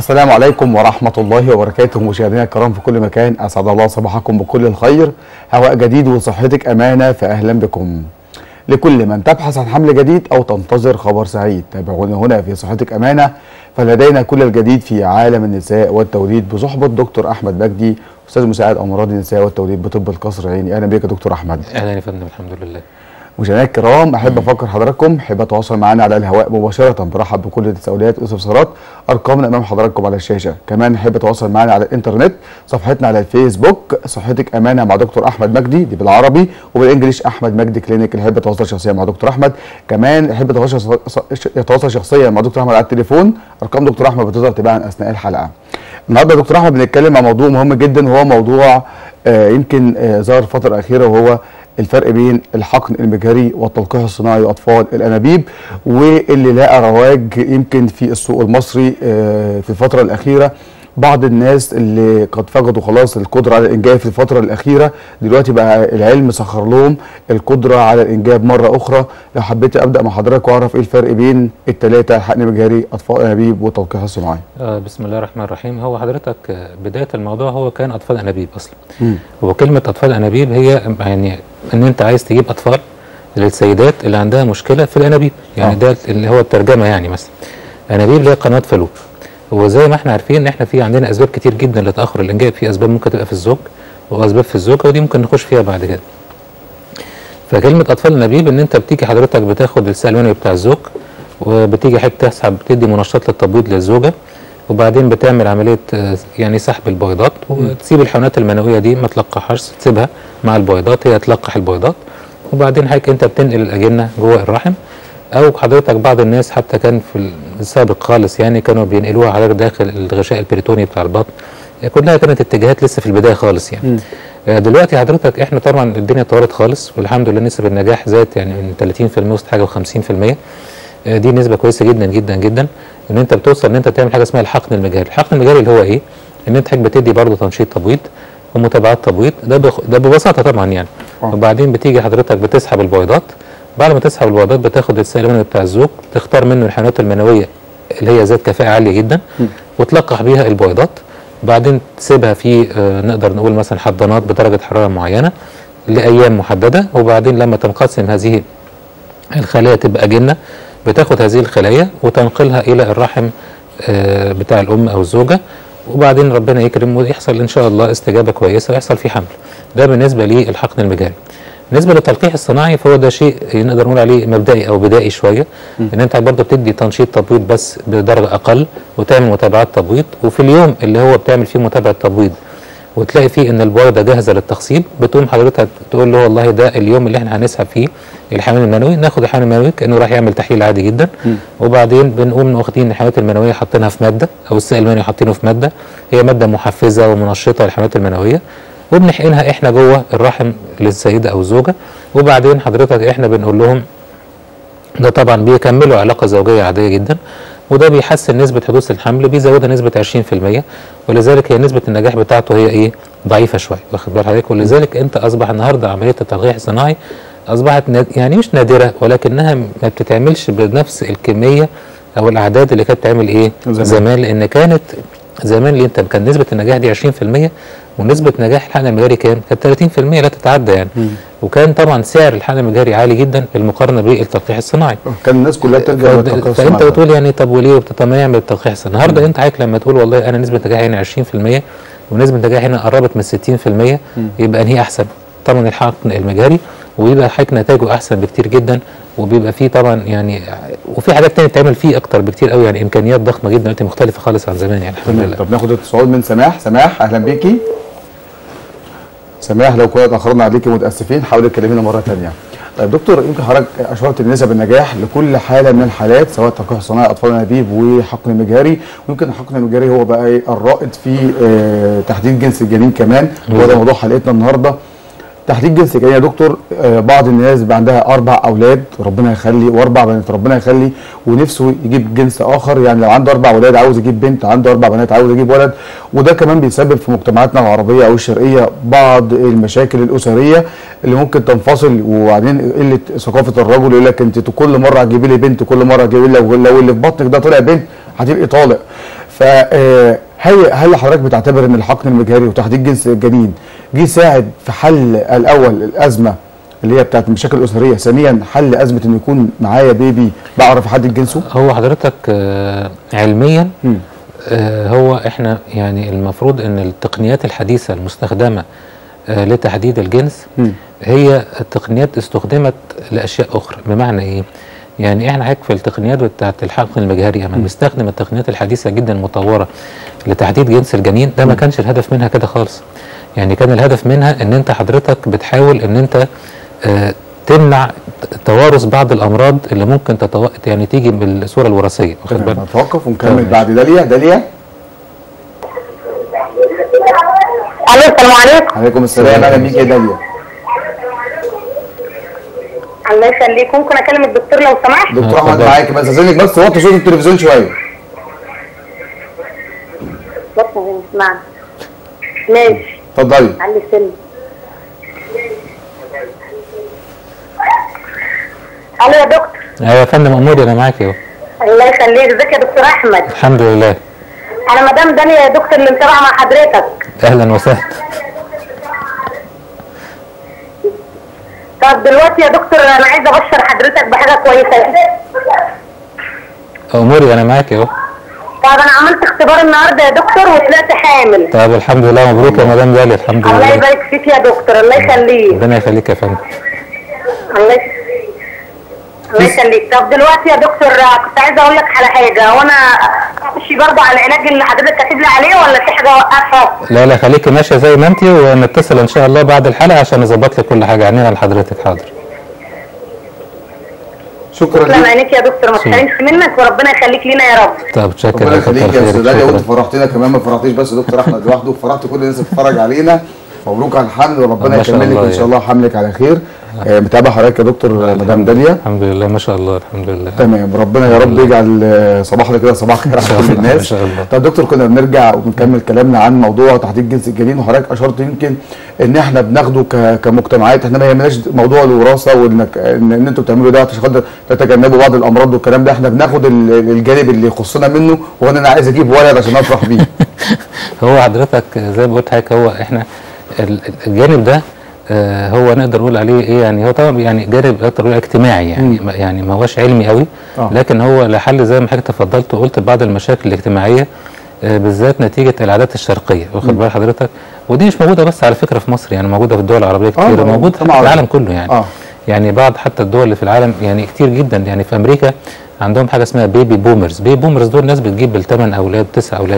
السلام عليكم ورحمة الله وبركاته. مشاهدينا الكرام في كل مكان، أسعد الله صباحكم بكل الخير. هواء جديد وصحتك أمانة، فأهلا بكم. لكل من تبحث عن حمل جديد أو تنتظر خبر سعيد، تابعونا هنا في صحتك أمانة، فلدينا كل الجديد في عالم النساء والتوليد بصحبة دكتور أحمد مجدي، أستاذ مساعد أمراض النساء والتوليد بطب القصر العيني. أهلا بك يا دكتور أحمد. أهلا يا فندم، الحمد لله. مشاهدينا الكرام، احب افكر حضراتكم، احب اتواصل معانا على الهواء مباشره، برحب بكل التساؤلات والاستفسارات. ارقامنا امام حضراتكم على الشاشه. كمان احب اتواصل معانا على الانترنت، صفحتنا على الفيسبوك صحتك امانه مع دكتور احمد مجدي، دي بالعربي، وبالانجلش احمد مجدي كلينيك. اللي يحب يتواصل شخصيا مع دكتور احمد، كمان يحب يتواصل شخصيا مع دكتور احمد على التليفون. ارقام دكتور احمد بتظهر تباعا اثناء الحلقه. النهارده يا دكتور احمد بنتكلم عن موضوع مهم جدا، وهو موضوع يمكن ظهر الفتره الاخيره، وهو الفرق بين الحقن المجهري والتلقيح الصناعي واطفال الانابيب، واللي لقى رواج يمكن في السوق المصري في الفتره الاخيره. بعض الناس اللي قد فقدوا خلاص القدره على الانجاب في الفتره الاخيره، دلوقتي بقى العلم سخر لهم القدره على الانجاب مره اخرى. لو حبيت ابدا مع حضرتك واعرف ايه الفرق بين الثلاثه، الحقن المجهري، اطفال الانابيب، والتلقيح الصناعي. بسم الله الرحمن الرحيم. هو حضرتك بدايه الموضوع هو كان اطفال انابيب اصلا. وكلمه اطفال انابيب هي يعني ان انت عايز تجيب اطفال للسيدات اللي عندها مشكله في الانابيب، يعني ده اللي هو الترجمه. يعني مثلا انابيب اللي هي قنوات فالوب. وزي ما احنا عارفين ان احنا في عندنا اسباب كتير جدا لتاخر الانجاب، في اسباب ممكن تبقى في الزوج واسباب في الزوجه، ودي ممكن نخش فيها بعد كده. فكلمه اطفال الانابيب ان انت بتيجي حضرتك بتاخد السائل المنوي بتاع الزوج، وبتيجي حضرتك تسحب، بتدي منشطات للتبويض للزوجه، وبعدين بتعمل عمليه يعني سحب البويضات، وتسيب الحيوانات المنويه دي ما تلقحهاش، تسيبها مع البويضات هي تلقح البويضات، وبعدين حضرتك انت بتنقل الاجنه جوه الرحم. او حضرتك بعض الناس حتى كان في السابق خالص يعني كانوا بينقلوها على داخل الغشاء البريتوني بتاع البطن. كلها كانت اتجاهات لسه في البدايه خالص يعني. دلوقتي حضرتك احنا طبعا الدنيا اتطورت خالص، والحمد لله نسب النجاح زادت يعني من 30% وسط حاجه و50%. دي نسبه كويسه جدا جدا جدا، ان انت بتوصل ان انت تعمل حاجه اسمها الحقن المجهري. الحقن المجهري اللي هو ايه؟ ان انت بتدي برضه تنشيط تبويض ومتابعات تبويض، ده ببساطه طبعا يعني. وبعدين بتيجي حضرتك بتسحب البويضات. بعد ما تسحب البويضات بتاخد السائل المنوي بتاع الزوج، تختار منه الحيوانات المنويه اللي هي ذات كفاءه عاليه جدا، وتلقح بيها البويضات. بعدين تسيبها في نقدر نقول مثلا حضانات بدرجه حراره معينه لايام محدده، وبعدين لما تنقسم هذه الخلايا تبقى اجنه، بتاخد هذه الخلايا وتنقلها الى الرحم بتاع الام او الزوجه، وبعدين ربنا يكرم ويحصل ان شاء الله استجابه كويسه ويحصل في حمل. ده بالنسبه للحقن المجهري. بالنسبه للتلقيح الصناعي فهو ده شيء نقدر نقول عليه مبدئي او بدائي شويه، ان انت برضه بتدي تنشيط تبويض بس بدرجه اقل، وتعمل متابعات تبويض، وفي اليوم اللي هو بتعمل فيه متابعه تبويض وتلاقي فيه ان البويضه جاهزه للتخصيب، بتقوم حضرتك تقول له والله ده اليوم اللي احنا هنسحب فيه الحيوان المنوي، ناخد الحيوان المنوي كانه راح يعمل تحليل عادي جدا. وبعدين بنقوم واخدين الحيوانات المنويه حاطينها في ماده، او السائل المنوي حاطينه في ماده، هي ماده محفزه ومنشطه للحيوانات المنويه، وبنحقنها احنا جوه الرحم للسيده او الزوجه. وبعدين حضرتك احنا بنقول لهم ده طبعا بيكملوا علاقه زوجيه عاديه جدا، وده بيحسن نسبه حدوث الحمل، بيزودها نسبه 20%، ولذلك هي نسبه النجاح بتاعته هي ايه؟ ضعيفه شويه، واخد بال حضرتك؟ ولذلك انت اصبح النهارده عمليه التلقيح الصناعي اصبحت يعني مش نادره، ولكنها ما بتتعملش بنفس الكميه او الاعداد اللي كانت بتتعمل ايه؟ زمان. لان كانت زمان اللي انت كان نسبه النجاح دي 20%، ونسبه نجاح الحقن المجهري كانت 30% لا تتعدى يعني. وكان طبعا سعر الحقن المجهري عالي جدا بالمقارنه بالتلقيح الصناعي. كان الناس كلها بتلجا للتلقيح الصناعي. فانت بتقول يعني طب وليه طب ما يعمل التلقيح الصناعي؟ النهارده انت حضرتك لما تقول والله انا نسبه نجاحي هنا 20% ونسبه نجاحي هنا قربت من 60%، يبقى انهي احسن؟ طبعا الحقن المجهري، ويبقى حضرتك نتائجه احسن بكتير جدا، وبيبقى فيه طبعا يعني وفي حاجات ثانيه بتعمل فيه اكتر بكتير قوي، يعني امكانيات ضخمه جدا دلوقتي مختلفه خالص عن زمان يعني. الحمد لله. طب ناخد اتصال من سماح. سماح اهلا بيكي. سماح لو كنا اتاخرنا عليكي متاسفين، حاولي تكلمينا مره ثانيه. طيب دكتور، يمكن حضرتك اشرت لنسب النجاح لكل حاله من الحالات، سواء تلقيح صناعي، اطفال انابيب، وحقن مجهري، ويمكن الحقن المجهري هو بقى الرائد في تحديد جنس الجنين كمان، وده موضوع حلقتنا النهارده. تحديد جنس الجنين يا دكتور، بعض الناس بقى عندها 4 اولاد ربنا يخلي، و4 بنات ربنا يخلي، ونفسه يجيب جنس اخر، يعني لو عنده 4 اولاد عاوز يجيب بنت، عنده 4 بنات عاوز يجيب ولد. وده كمان بيسبب في مجتمعاتنا العربيه او الشرقيه بعض المشاكل الاسريه اللي ممكن تنفصل، وبعدين قله ثقافه الرجل، يقول لك انت كل مره هتجيبي لي بنت، كل مره هتجيبي لي، لو اللي في بطنك ده طلع بنت هتبقي طالق. هل حضرتك بتعتبر ان الحقن المجهري وتحديد جنس الجنين جه يساعد في حل الاول الازمه اللي هي بتاعت المشاكل الاسريه، ثانيا حل ازمه ان يكون معايا بيبي بعرف احدد جنسه؟ هو حضرتك علميا هو احنا يعني المفروض ان التقنيات الحديثه المستخدمه لتحديد الجنس هي التقنيات استخدمت لاشياء اخرى. بمعنى ايه؟ يعني احنا حضرتك في التقنيات بتاعت الحقن المجهري اما بنستخدم التقنيات الحديثه جدا المطوره لتحديد جنس الجنين، ده ما كانش الهدف منها كده خالص. يعني كان الهدف منها ان انت حضرتك بتحاول ان انت تمنع توارث بعض الامراض اللي ممكن يعني تيجي بالصوره الوراثيه. واخد بالك؟ نتوقف ونكمل بعد. داليا الو السلام عليكم. عليكم السلام، اهلا بيك يا داليا. الله يخليك، ممكن اكلم الدكتور لو سمحت؟ دكتور احمد معاكي، بس استاذنك بس وطي صوت التلفزيون شويه. بطل اسمعني. ماشي اتفضلي. علي السن. الو يا دكتور. ايوه يا فندم، اموري انا معاكي اهو. الله يخليك، ازيك يا دكتور احمد؟ الحمد لله. انا مدام داليا يا دكتور اللي متابعه مع حضرتك. اهلا وسهلا. طب دلوقتي يا دكتور انا عايزه ابشر حضرتك بحاجه كويسه. اموري انا معاكي اهو. طب انا عملت اختبار النهارده يا دكتور وطلعت حامل. طب الحمد لله، مبروك يا مدام داليا. الحمد لله. الله يبارك فيك يا دكتور، الله يخليك. ربنا يخليك يا فندم. الله يخليك. طب دلوقتي يا دكتور كنت عايزه اقول لك على حاجه، وانا امشي برضه على العلاج اللي حضرتك كاتب لي عليه ولا في حاجه اوقفها؟ لا لا، خليكي ماشيه زي ما انت، ونتصل ان شاء الله بعد الحلقه عشان نظبط لك كل حاجه. عنينا لحضرتك. حاضر. شكرا لك. شكرا عينيك يا دكتور، ما تحرمش منك وربنا يخليك لينا يا رب. طب شكرا. ربنا يخليك يا استاذ داليا، وانت فرحتينا كمان، ما فرحتيش بس دكتور احمد لوحده، فرحت كل الناس اللي بتتفرج علينا. مبروك على الحمل وربنا يكملك ان شاء الله حملك على خير. متابع حضرتك يا دكتور مدام داليا؟ الحمد لله ما شاء الله. الحمد لله. تمام، ربنا يا رب يجعل صباحنا كده صباح خير على كل الناس. ان شاء الله. طب دكتور، كنا بنرجع وبنكمل كلامنا عن موضوع تحديد جنس الجنين، وحضرتك اشرت يمكن ان احنا بناخده كمجتمعات، احنا ما يهمناش موضوع الوراثه وانك ان انتوا بتعملوا ده عشان خاطر تتجنبوا بعض الامراض والكلام ده، احنا بناخد الجانب اللي يخصنا منه، وهو انا عايز اجيب ولد عشان افرح بيه. هو حضرتك زي ما قلت حضرتك، هو احنا الجانب ده هو نقدر نقول عليه ايه، يعني هو طبعا يعني جانب نقدر نقول اجتماعي، يعني ما هوش علمي قوي، لكن هو لحل زي ما حضرتك تفضلت وقلت بعض المشاكل الاجتماعيه بالذات نتيجه العادات الشرقيه. واخد بال حضرتك؟ ودي مش موجوده بس على فكره في مصر، يعني موجوده في الدول العربيه كتير، موجوده في العالم كله يعني. يعني بعض حتى الدول اللي في العالم يعني كتير جدا. يعني في امريكا عندهم حاجه اسمها بيبي بومرز. بيبي بومرز دول ناس بتجيب ال8 اولاد 9 اولاد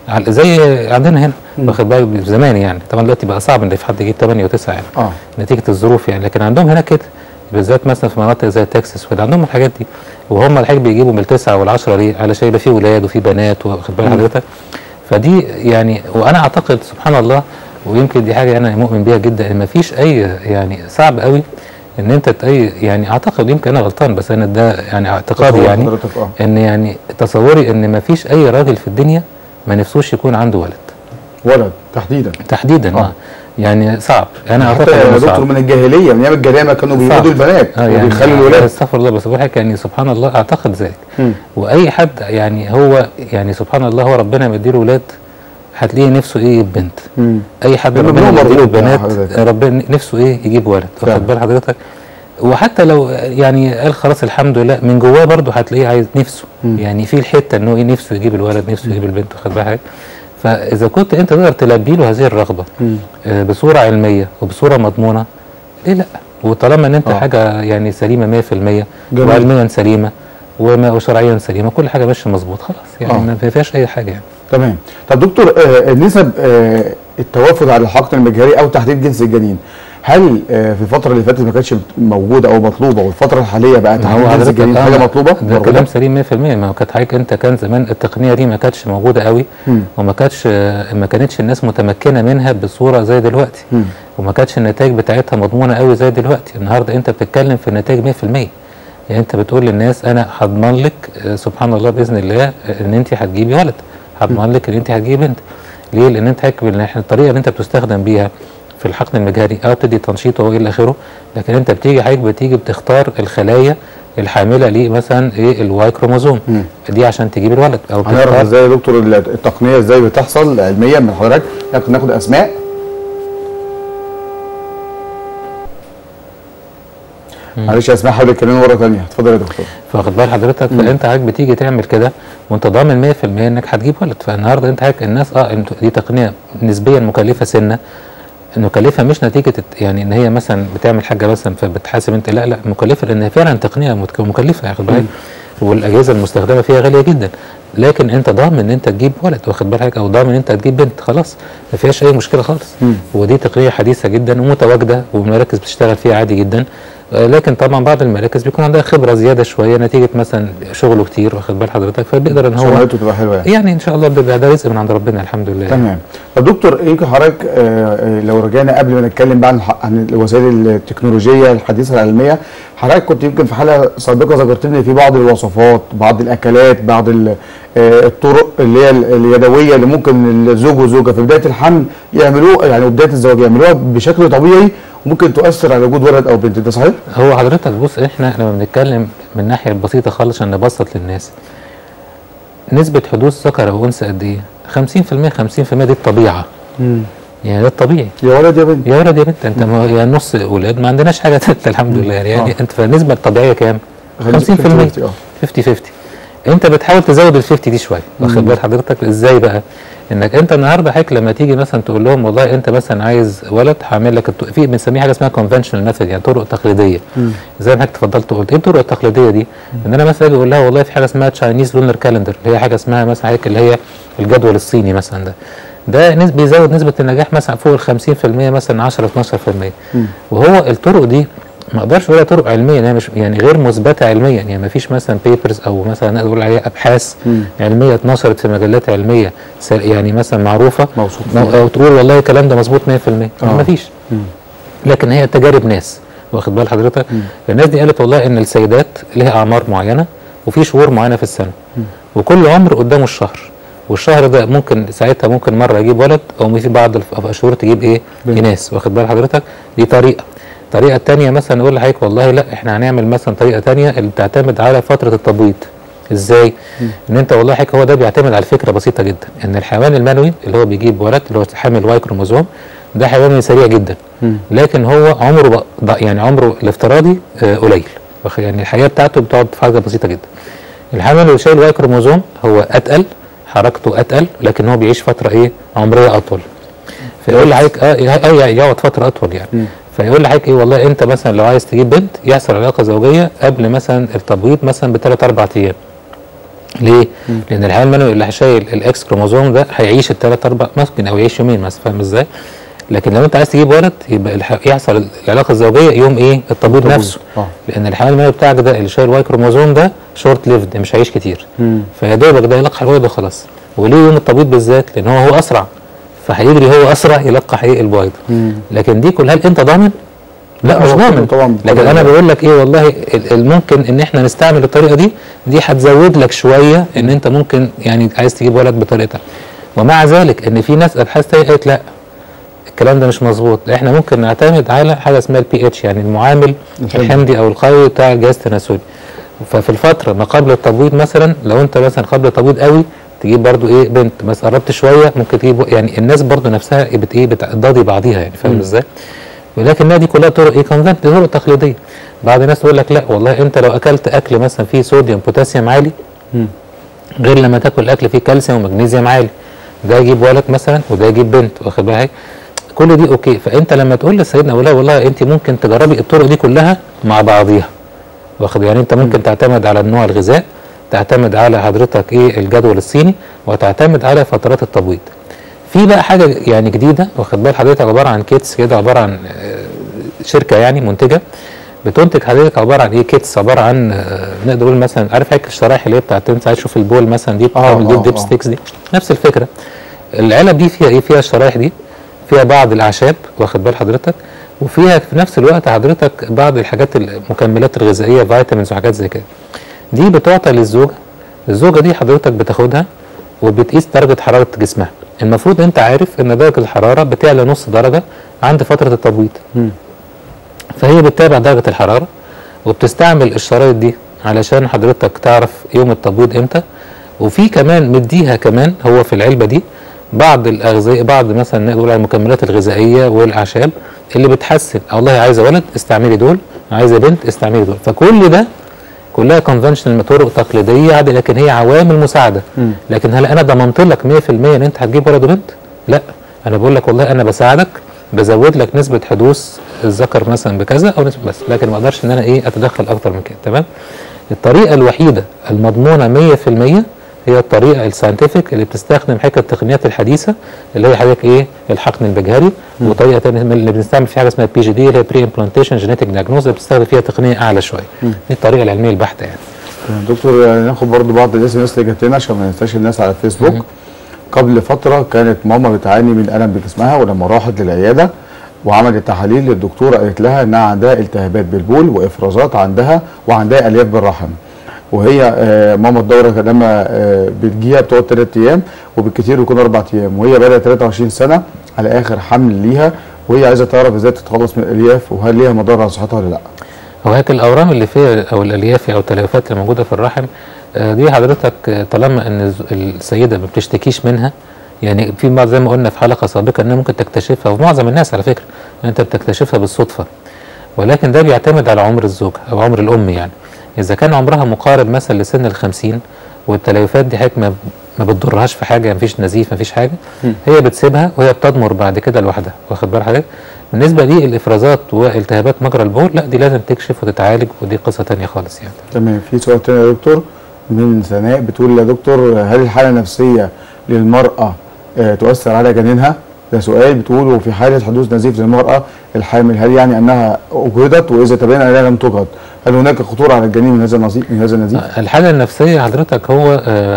زي عندنا هنا. واخد بالك؟ زمان يعني، طبعا دلوقتي بقى صعب ان في حد يجيب 8 و9 يعني نتيجه الظروف يعني، لكن عندهم هنا كده بالذات مثلا في مناطق زي تكساس وكده عندهم الحاجات دي، وهم الحاجه بيجيبوا من ال9 وال10 ليه؟ علشان يبقى في ولاد وفي بنات. واخد بال حضرتك؟ فدي يعني، وانا اعتقد سبحان الله، ويمكن دي حاجه انا مؤمن بيها جدا، ان ما فيش اي يعني صعب قوي ان انت يعني اعتقد، يمكن انا غلطان بس انا ده يعني اعتقادي يعني ان يعني تصوري ان ما فيش اي راجل في الدنيا ما نفسوش يكون عنده ولد تحديدا. يعني صعب. انا اعتقد يا دكتور من الجاهليه، من ايام الجاهليه ما كانوا بيولدوا البنات وبيخلوا الولاد. استغفر الله، بس بقول لك يعني سبحان الله اعتقد ذلك. واي حد يعني هو يعني سبحان الله، هو ربنا مديله ولاد هتلاقيه نفسه ايه يجيب بنت. اي حد ربنا مديله بنات ربنا نفسه ايه يجيب ولد. واخد بال حضرتك؟ وحتى لو يعني قال خلاص الحمد لله، من جواه برضه هتلاقيه عايز نفسه يعني في الحته ان هو ايه نفسه يجيب الولد، نفسه يجيب البنت. واخد بالك؟ فاذا كنت انت تقدر تلبي له هذه الرغبه بصوره علميه وبصوره مضمونه، ليه لا؟ وطالما ان انت حاجه يعني سليمه 100% وعلميا سليمه وشرعيا سليمه، كل حاجه ماشيه مظبوط، خلاص يعني ما فيهاش اي حاجه يعني. تمام. طب دكتور، نسب التوافد على الحقن المجهري او تحديد جنس الجنين، هل في الفترة اللي فاتت ما كانتش موجودة أو مطلوبة، والفترة الحالية بقى تحديد جنس الجنين حاجة مطلوبة؟ ده كلام سليم 100%. ما كانت حضرتك أنت كان زمان التقنية دي ما كانتش موجودة قوي، وما كانتش الناس متمكنة منها بصورة زي دلوقتي، وما كانتش النتائج بتاعتها مضمونة قوي زي دلوقتي. النهارده أنت بتتكلم في النتائج 100%. يعني أنت بتقول للناس أنا هضمن لك سبحان الله بإذن الله إن أنت هتجيبي ولد، هضمن لك إن أنت هتجيبي بنت. ليه؟ لأن أنت الطريقة اللي أنت بتستخدم بيها في الحقن المجهري بتدي تنشيط والى اخره، لكن انت بتيجي بتختار الخلايا الحامله ليه مثلا ايه الواي كروموزوم دي عشان تجيب الولد. او هنعرف ازاي يا دكتور التقنيه ازاي بتحصل علميا من حضرتك؟ ممكن ناخد اسماء. معلش يا اسماء، حاول تكلمني مره ثانيه. اتفضل يا دكتور. فواخد بال حضرتك، فانت حضرتك بتيجي تعمل كده وانت ضامن 100% انك هتجيب ولد. فالنهارده انت حضرتك الناس دي تقنيه نسبيا مكلفه سنه، مكلفه مش نتيجه يعني ان هي مثلا بتعمل حاجه مثلا فبتحاسب انت، لا مكلفه لان فعلا تقنيه مكلفه واخد بالك، والاجهزه المستخدمه فيها غاليه جدا، لكن انت ضامن ان انت تجيب ولد واخد بالك، او ضامن ان انت تجيب بنت، خلاص ما فيهاش اي مشكله خالص. ودي تقنيه حديثه جدا ومتواجده والمراكز بتشتغل فيها عادي جدا. لكن طبعا بعض المراكز بيكون عندها خبره زياده شويه نتيجه مثلا شغله كتير واخد بال حضرتك، فبيقدر ان هو شغلته تبقى حلوه يعني ان شاء الله ده رزق من عند ربنا الحمد لله. تمام. طب دكتور يمكن حضرتك لو رجعنا قبل ما نتكلم بقى عن الوسائل التكنولوجيه الحديثه العلميه، حضرتك كنت يمكن في حلقه سابقه ذكرت لي في بعض الوصفات، بعض الاكلات، بعض الطرق اللي هي اليدويه اللي ممكن الزوج والزوجه في بدايه الحمل يعملوها، يعني بدايه الزواج يعملوها بشكل طبيعي وممكن تؤثر على وجود ولد او بنت، ده صحيح؟ هو حضرتك بص، احنا لما بنتكلم من الناحيه البسيطه خالص عشان نبسط للناس، نسبه حدوث ذكر او انثى قد ايه؟ 50% دي الطبيعه. يعني ده الطبيعي، يا ولد يا بنت، يا ولد يا بنت. انت يا نص ولاد، ما عندناش حاجه ثالثه الحمد لله يعني انت فالنسبه الطبيعيه كام؟ 50%. 50 انت بتحاول تزود ال 50 دي شويه واخد بال حضرتك ازاي بقى؟ انك انت النهارده حضرتك لما تيجي مثلا تقول لهم والله انت مثلا عايز ولد، هعمل لك في بنسميها حاجه اسمها كونفنشنال ميثود، يعني طرق تقليديه. زي ما حضرتك اتفضلت قلت ايه الطرق التقليديه دي؟ ان انا مثلا اجي اقول لها والله في حاجه اسمها تشاينيز لونر كالندر، اللي هي حاجه اسمها مثلا حضرتك اللي هي الجدول الصيني مثلا، ده بيزود نسبه النجاح مثلا فوق ال 50% مثلا 10 12%. وهو الطرق دي ما اقدرش اقولها طرق علميه، هي مش يعني غير مثبته علميا، يعني ما فيش مثلا بيبرز او مثلا نقول عليها ابحاث علميه اتنشرت في مجلات علميه يعني مثلا معروفه او تقول والله الكلام ده مظبوط 100%، ما فيش. لكن هي تجارب ناس واخد بال حضرتك. الناس دي قالت والله ان السيدات لها اعمار معينه وفي شهور معينه في السنه، وكل عمر قدامه الشهر، والشهر ده ممكن ساعتها ممكن مره يجيب ولد او في بعض الشهور تجيب ايه؟ اناث واخد بال حضرتك. دي طريقه. الطريقه الثانيه مثلا نقول لحضرتك والله لا احنا هنعمل مثلا طريقه ثانيه اللي بتعتمد على فتره التبويض. ازاي؟ ان انت والله حضرتك هو ده بيعتمد على فكره بسيطه جدا، ان الحيوان المنوي اللي هو بيجيب ولد اللي هو حامل واي كروموزوم ده حيوان سريع جدا، لكن هو عمره يعني عمره الافتراضي قليل، يعني الحياه بتاعته بتقعد في حاجه بسيطه جدا. الحيوان اللي شايل واي كروموزوم هو اتقل، حركته اتقل، لكن هو بيعيش فتره ايه؟ عمريه اطول. فيقول لحضرتك يقعد فتره اطول يعني. فيقول لحضرتك ايه والله انت مثلا لو عايز تجيب بنت يحصل علاقه زوجيه قبل مثلا التبويض مثلا ب3 4 ايام. ليه؟ لان الحيوان المنوي اللي شايل الاكس كروموزوم ده هيعيش ال3 4 ممكن او يعيش يومين مثلا، فاهم ازاي؟ لكن لو انت عايز تجيب ولد يبقى يحصل العلاقه الزوجيه يوم ايه؟ التبويض نفسه. لان الحيوان المنوي بتاعك ده اللي شايل واي كروموزوم ده شورت ليفد، مش هيعيش كتير. فيا دوبك ده يلقح الولد وخلاص. وليه يوم التبويض بالذات؟ لان هو اسرع، فهيجري هو اسرع يلقح ايه؟ البويض. لكن دي كلها انت ضامن؟ لا مش ضامن طبعا. لكن انا بقول لك ايه والله الممكن ان احنا نستعمل الطريقه دي هتزود لك شويه ان انت ممكن يعني عايز تجيب ولد بطريقتها. ومع ذلك ان في ناس ابحاث تانية قالت لا الكلام ده مش مظبوط، احنا ممكن نعتمد على حاجه اسمها البي اتش، يعني المعامل الحمضي او القوي بتاع الجهاز التناسلي. ففي الفتره ما قبل التبويض مثلا، لو انت مثلا قبل التبويض قوي تجيب برضو ايه؟ بنت. بس قربت شويه ممكن تجيب، يعني الناس برضو نفسها بتضادي بعضيها يعني، فاهم ازاي؟ ولكن دي كلها طرق ايه؟ كونفنت، طرق تقليديه. بعض الناس تقول لك لا والله انت لو اكلت اكل مثلا فيه صوديوم بوتاسيوم عالي غير لما تاكل اكل فيه كالسيوم ومغنيسيوم عالي، ده يجيب ولد مثلا وده يجيب بنت، واخد بالك؟ كل دي اوكي. فانت لما تقول لسيدنا والله انت ممكن تجربي الطرق دي كلها مع بعضيها، واخد يعني انت ممكن تعتمد على نوع الغذاء، تعتمد على حضرتك ايه؟ الجدول الصيني، وتعتمد على فترات التبويض. في بقى حاجه يعني جديده واخد بال حضرتك، عباره عن كيتس كده، عباره عن شركه يعني منتجه بتنتج حضرتك عباره عن ايه؟ كيتس عباره عن نقدر نقول مثلا عارف حضرتك الشرايح اللي هي بتاعت انت عايز تشوف البول مثلا دي بتعمل ديب ستيكس دي، نفس الفكره. العلب دي فيها ايه؟ فيها الشرايح دي، فيها بعض الاعشاب واخد بال حضرتك، وفيها في نفس الوقت حضرتك بعض الحاجات المكملات الغذائيه فيتامينز وحاجات زي كده. دي بتعطى للزوجه، الزوجه دي حضرتك بتاخدها وبتقيس درجه حراره جسمها. المفروض انت عارف ان درجه الحراره بتعلى نص درجه عند فتره التبويض. فهي بتتابع درجه الحراره وبتستعمل الشرايط دي علشان حضرتك تعرف يوم التبويض امتى. وفي كمان مديها كمان هو في العلبه دي بعض الاغذيه، بعض مثلا نقول على المكملات الغذائيه والاعشاب اللي بتحسن، والله عايزه ولد استعملي دول، عايزه بنت استعملي دول. فكل ده كلها كونفنشنال طرق تقليديه عادي، لكن هي عوامل مساعده. لكن هل انا ضمنت لك 100% ان انت هتجيب ولد وبنت؟ لا، انا بقول لك والله انا بساعدك، بزود لك نسبه حدوث الذكر مثلا بكذا او نسبه بس، لكن ما اقدرش ان انا اتدخل اكتر من كده. تمام. الطريقه الوحيده المضمونه 100% هي الطريقه الساينتفك اللي بتستخدم حكايه التقنيات الحديثه اللي هي حضرتك الحقن المجهري. وطريقه ثانيه اللي بنستعمل فيها حاجه اسمها PGD اللي هي بري امبلانتيشن جينيتك دايجنوز، اللي بتستخدم فيها تقنيه اعلى شويه. دي الطريقه العلميه البحته يعني. دكتور ناخد برضو بعض الناس اللي جات لنا عشان ما ننساش الناس على الفيسبوك. قبل فتره كانت ماما بتعاني من الم بجسمها، ولما راحت للعياده وعملت تحاليل للدكتوره قالت لها انها عندها التهابات بالبول وافرازات عندها وعندها الياف بالرحم. وهي ماما الدوره لما بتجيها بتقعد 3 ايام وبالكثير يكون 4 ايام، وهي بقى 23 سنه على اخر حمل ليها، وهي عايزه تعرف ازاي تتخلص من الالياف وهل ليها مضار على صحتها ولا لا. هو هيك الاورام اللي فيها او الالياف او التليفات اللي موجوده في الرحم دي حضرتك طالما ان السيده ما بتشتكيش منها، يعني في بعض زي ما قلنا في حلقه سابقه انها ممكن تكتشفها، ومعظم الناس على فكره انت بتكتشفها بالصدفه، ولكن ده بيعتمد على عمر الزوجه او عمر الام. يعني اذا كان عمرها مقارب مثلا لسن ال50 والتليفات دي حضرتك ما بتضرهاش في حاجه، مفيش نزيف مفيش حاجه، هي بتسيبها وهي بتضمر بعد كده لوحدها. واخد بال حضرتك؟ بالنسبه لي الافرازات والتهابات مجرى البول لا، دي لازم تكشف وتتعالج، ودي قصه ثانيه خالص يعني. تمام. في سؤال ثاني يا دكتور من سناء بتقول يا دكتور هل الحاله النفسيه للمراه تؤثر على جنينها؟ ده سؤال بتقول. وفي حاله حدوث نزيف للمراه الحامل هل يعني انها اجهضت؟ واذا تبين انها لم تجهض هل هناك خطوره على الجنين من هذا النزيف؟ الحاله النفسيه حضرتك هو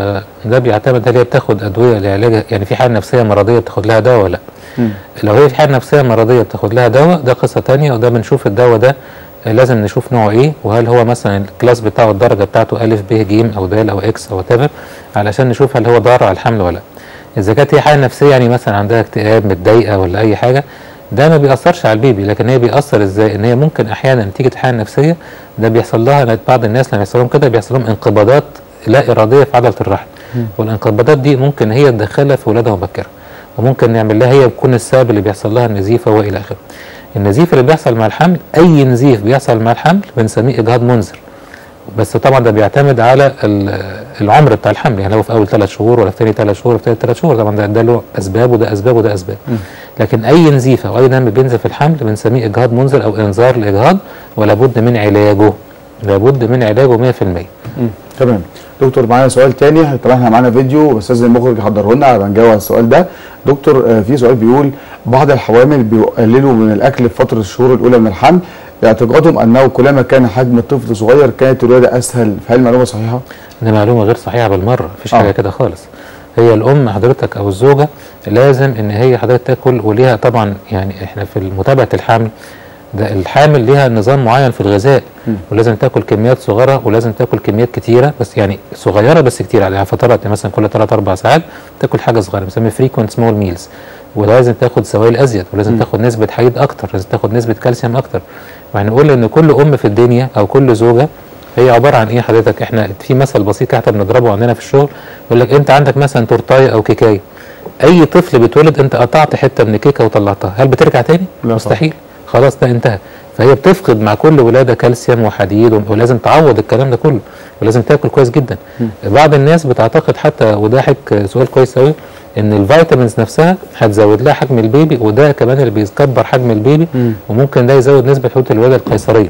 ده بيعتمد هل هي بتاخد ادويه لعلاجها، يعني في حاله نفسيه مرضيه بتاخد لها دواء ولا لا. لو هي في حاله نفسيه مرضيه بتاخد لها دواء ده قصه ثانيه، وده بنشوف الدواء ده لازم نشوف نوعه ايه، وهل هو مثلا الكلاس بتاعه الدرجه بتاعته الف ب ج او د او اكس او whatever، علشان نشوف هل هو ضار على الحمل ولا لا. اذا كانت هي حاله نفسيه يعني مثلا عندها اكتئاب متضايقه ولا اي حاجه، ده ما بيأثرش على البيبي، لكن هي بيأثر ازاي؟ ان هي ممكن احيانا نتيجه الحاله النفسيه ده بيحصل لها، بعض الناس لما يحصل لهم كده بيحصل لهم انقباضات لا اراديه في عضله الرحم، والانقباضات دي ممكن هي تدخلها في ولادها مبكرا، وممكن نعمل لها هي بتكون السبب اللي بيحصل لها النزيف والى اخره. النزيف اللي بيحصل مع الحمل، اي نزيف بيحصل مع الحمل بنسميه اجهاض منذر، بس طبعا ده بيعتمد على العمر بتاع الحمل، يعني لو في اول 3 شهور ولا في ثاني 3 شهور ولا في ثالث 3 شهور، طبعا ده له اسباب وده اسباب وده اسباب. لكن اي نزيف او اي دم بينزل في الحمل بنسميه اجهاض منذر او انذار لاجهاض، ولا بد من علاجه، لابد من علاجه 100%. تمام. دكتور معانا سؤال تاني، طبعا احنا معانا فيديو استاذ المخرج يحضره لنا على ما نجاوب على السؤال ده. دكتور في سؤال بيقول بعض الحوامل بيقللوا من الاكل في فتره الشهور الاولى من الحمل لاعتقادهم انه كلما كان حجم الطفل صغير كانت الولاده اسهل، فهل المعلومه صحيحه؟ دي معلومه غير صحيحه بالمره، مفيش حاجه كده خالص. هي الام حضرتك او الزوجه لازم ان هي حضرتك تاكل، وليها طبعا يعني احنا في متابعه الحمل ده الحامل ليها نظام معين في الغذاء، ولازم تاكل كميات صغيره ولازم تاكل كميات كتيره، بس يعني صغيره بس كتير على فترات، يعني مثلا كل 3 4 ساعات تاكل حاجه صغيره بنسميها فريكوينت سمول ميلز، ولازم تاخد سوائل ازيد، ولازم تاخد نسبه حديد اكتر، لازم تاخد نسبه كالسيوم اكتر. وهنقول ان كل ام في الدنيا او كل زوجه هي عباره عن ايه حضرتك؟ احنا في مثل بسيط احنا بنضربه عندنا في الشغل، يقول لك انت عندك مثلا تورتايه او كيكايه، اي طفل بيتولد انت قطعت حته من الكيكه وطلعتها، هل بترجع تاني؟ مستحيل، خلاص ده انتهى. فهي بتفقد مع كل ولاده كالسيوم وحديد، ولازم تعوض الكلام ده كله، ولازم تاكل كويس جدا. بعض الناس بتعتقد حتى، وده سؤال كويس قوي، ان الفيتامينز نفسها هتزود لها حجم البيبي، وده كمان اللي بيكبر حجم البيبي، وممكن ده يزود نسبه حدوث الولاده القيصريه.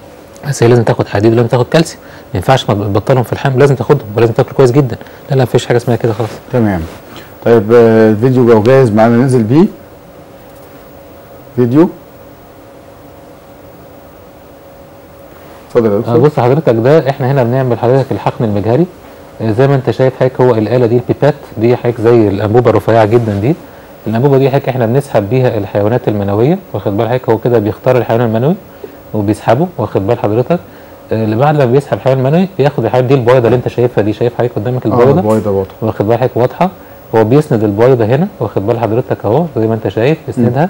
بس هي لازم تاخد حديد ولازم تاخد كالسيوم، ما ينفعش ما تبطلهم في الحمل، لازم تاخدهم ولازم تاكل كويس جدا. لا مفيش حاجه اسمها كده خالص. تمام. طيب الفيديو لو جاهز معانا ننزل بيه فيديو. اتفضل يا دكتور. بص حضرتك، ده احنا هنا بنعمل حضرتك الحقن المجهري، زي ما انت شايف حضرتك، هو الاله دي البيبات دي حضرتك زي الانبوبه الرفيعه جدا دي. الانبوبه دي حضرتك احنا بنسحب بيها الحيوانات المنويه، واخد بال حضرتك؟ هو كده بيختار الحيوان المنوي وبيسحبه، واخد بال حضرتك؟ اللي بعد ما بيسحب الحيوان المنوي بياخد الحيوان دي البويضه اللي انت شايفها دي، شايف حضرتك قدامك البويضه؟ البويضه واضحه، واخد بال حضرتك؟ واضحه. هو بيسند البويضه هنا، واخد بال حضرتك اهو زي ما انت شايف بيسندها،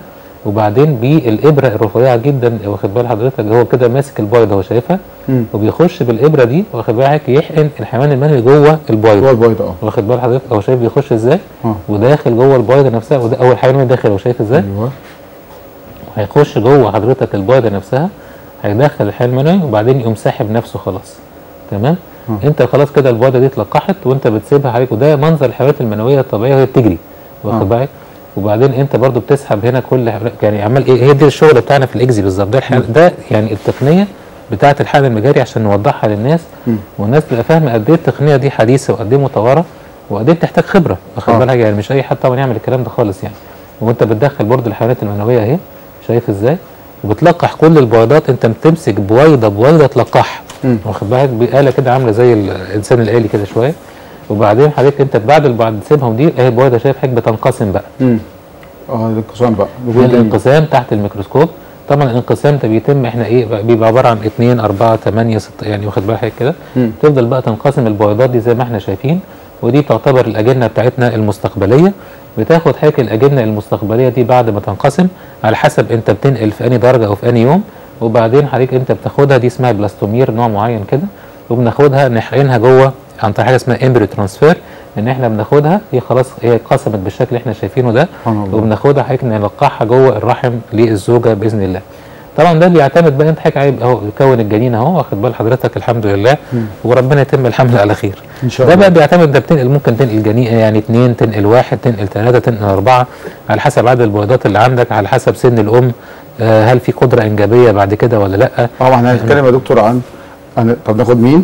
وبعدين بالابره الرفيعه جدا، واخد بال حضرتك، هو كده ماسك البيضه هو شايفها، وبيخش بالابره دي واخد بالك يحقن الحيوان المنوي جوه البيضه. جوه البيضه واخد بال حضرتك، هو شايف بيخش ازاي وداخل جوه البيضه نفسها، وده اول حيوان داخل هو شايف ازاي. ايوه. هيخش جوه حضرتك البيضه نفسها، هيدخل الحيوان المنوي وبعدين يقوم ساحب نفسه خلاص. تمام. انت خلاص كده البيضه دي اتلقحت وانت بتسيبها عليك، وده منظر الحيوانات المنويه الطبيعيه وهي بتجري، واخد بالك. وبعدين انت برضو بتسحب هنا كل يعني عمال ايه، هي دي الشغل بتاعنا في الاكزي بالظبط. ده يعني التقنيه بتاعه الحقن المجاري عشان نوضحها للناس، والناس تبقى فاهمه قد ايه التقنيه دي حديثه وقد ايه مطوره وقد ايه بتحتاج خبره، واخد بالك. يعني مش اي حد طبعا يعمل الكلام ده خالص يعني. وانت بتدخل برضو الحيوانات المنويه اهي، شايف ازاي، وبتلقح كل البيضات. انت بتمسك بويضه تلقحها، واخد بالك، بآلة كده عامله زي الانسان الآلي كده شويه. وبعدين حضرتك انت بعد تسيبهم دي اهي البيضه شايف حضرتك بتنقسم بقى. الانقسام بقى الانقسام تحت الميكروسكوب. طبعا الانقسام ده بيتم احنا ايه، بيبقى عباره عن 2 4 8 6 يعني، واخد بالك كده. تفضل بقى تنقسم البيضات دي زي ما احنا شايفين، ودي تعتبر الاجنه بتاعتنا المستقبليه. بتاخد حضرتك الاجنه المستقبليه دي بعد ما تنقسم على حسب انت بتنقل في انهي درجه او في انهي يوم، وبعدين حضرتك انت بتاخدها، دي اسمها بلاستومير نوع معين كده، وبناخدها نحقنها جوه عن طريق حاجه اسمها امبريو ترانسفير. ان احنا بناخدها هي خلاص هي اتقسمت بالشكل اللي احنا شايفينه ده، وبناخدها حضرتك نلقحها جوه الرحم للزوجه باذن الله. طبعا ده بيعتمد بقى انت حضرتك عايب اهو يكون الجنين اهو، واخد بال حضرتك، الحمد لله، وربنا يتم الحمل على خير ان شاء الله. ده بقى بيعتمد انت بتنقل، ممكن تنقل جنين يعني 2، تنقل 1، تنقل 3، تنقل 4، على حسب عدد البيضات اللي عندك، على حسب سن الام، هل في قدره انجابيه بعد كده ولا لا. طبعا احنا هنتكلم يا دكتور عن طب ناخد مين؟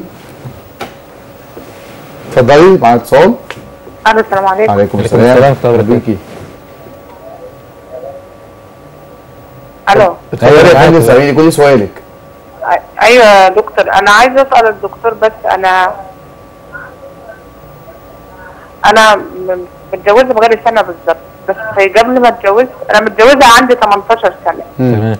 اتفضلي معايا اتصال. السلام عليكم. وعليكم السلام ورحمه الله وبركاته. الو. اتفضلي يا فندم، سامعيني، قولي سؤالك. ايوه يا دكتور، انا عايزه اسال الدكتور، بس انا متجوزه بقالي سنه بالظبط، بس قبل ما اتجوز انا متجوزه عندي 18 سنه. تمام.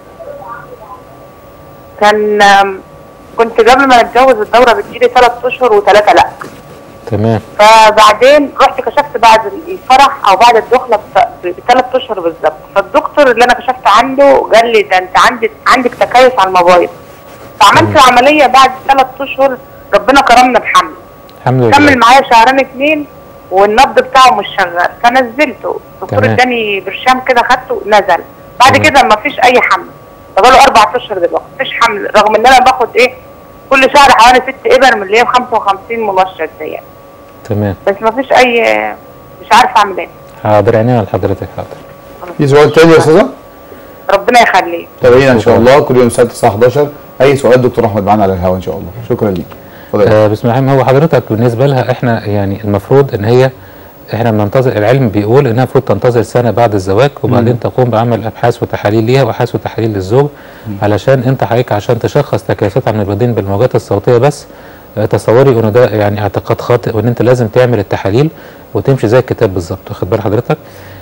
كنت قبل ما اتجوز الدوره بتجيلي 3 اشهر و3 لا. تمام. فبعدين رحت كشفت بعد الفرح او بعد الدخله ب3 اشهر بالظبط، فالدكتور اللي انا كشفت عنده قال لي ده انت عندك تكيس على المبايض. فعملت العمليه بعد 3 اشهر، ربنا كرمنا بحمل. الحمد لله. كمل معايا 2 والنبض بتاعه مش شغال، فنزلته. الدكتور اداني برشام كده خدته نزل. بعد كده ما فيش اي حمل، بقاله 4 اشهر دلوقتي مفيش حمل، رغم ان انا باخد كل شهر حوالي 6 ابر من اللي هي 55 منشط ديت. تمام. بس مفيش مش عارفه اعمل ايه. حاضر، عينينا لحضرتك. حاضر. في سؤال تاني يا استاذه؟ ربنا يخليك. تابعينا ان شاء الله كل يوم السبت الساعه 11. اي سؤال دكتور احمد معانا على الهواء ان شاء الله. شكرا ليك. بسم الله الرحمن الرحيم. هو حضرتك بالنسبه لها احنا يعني المفروض ان احنا بننتظر، العلم بيقول انها المفروض تنتظر سنه بعد الزواج، وبعدين تقوم بعمل ابحاث وتحاليل ليها وابحاث وتحاليل للزوج، علشان انت حضرتك عشان تشخص تكيسات على المبيضين بالموجات الصوتيه بس. تصوري انه ده يعني اعتقاد خاطئ، وان انت لازم تعمل التحاليل وتمشي زي الكتاب بالظبط، واخد بال حضرتك.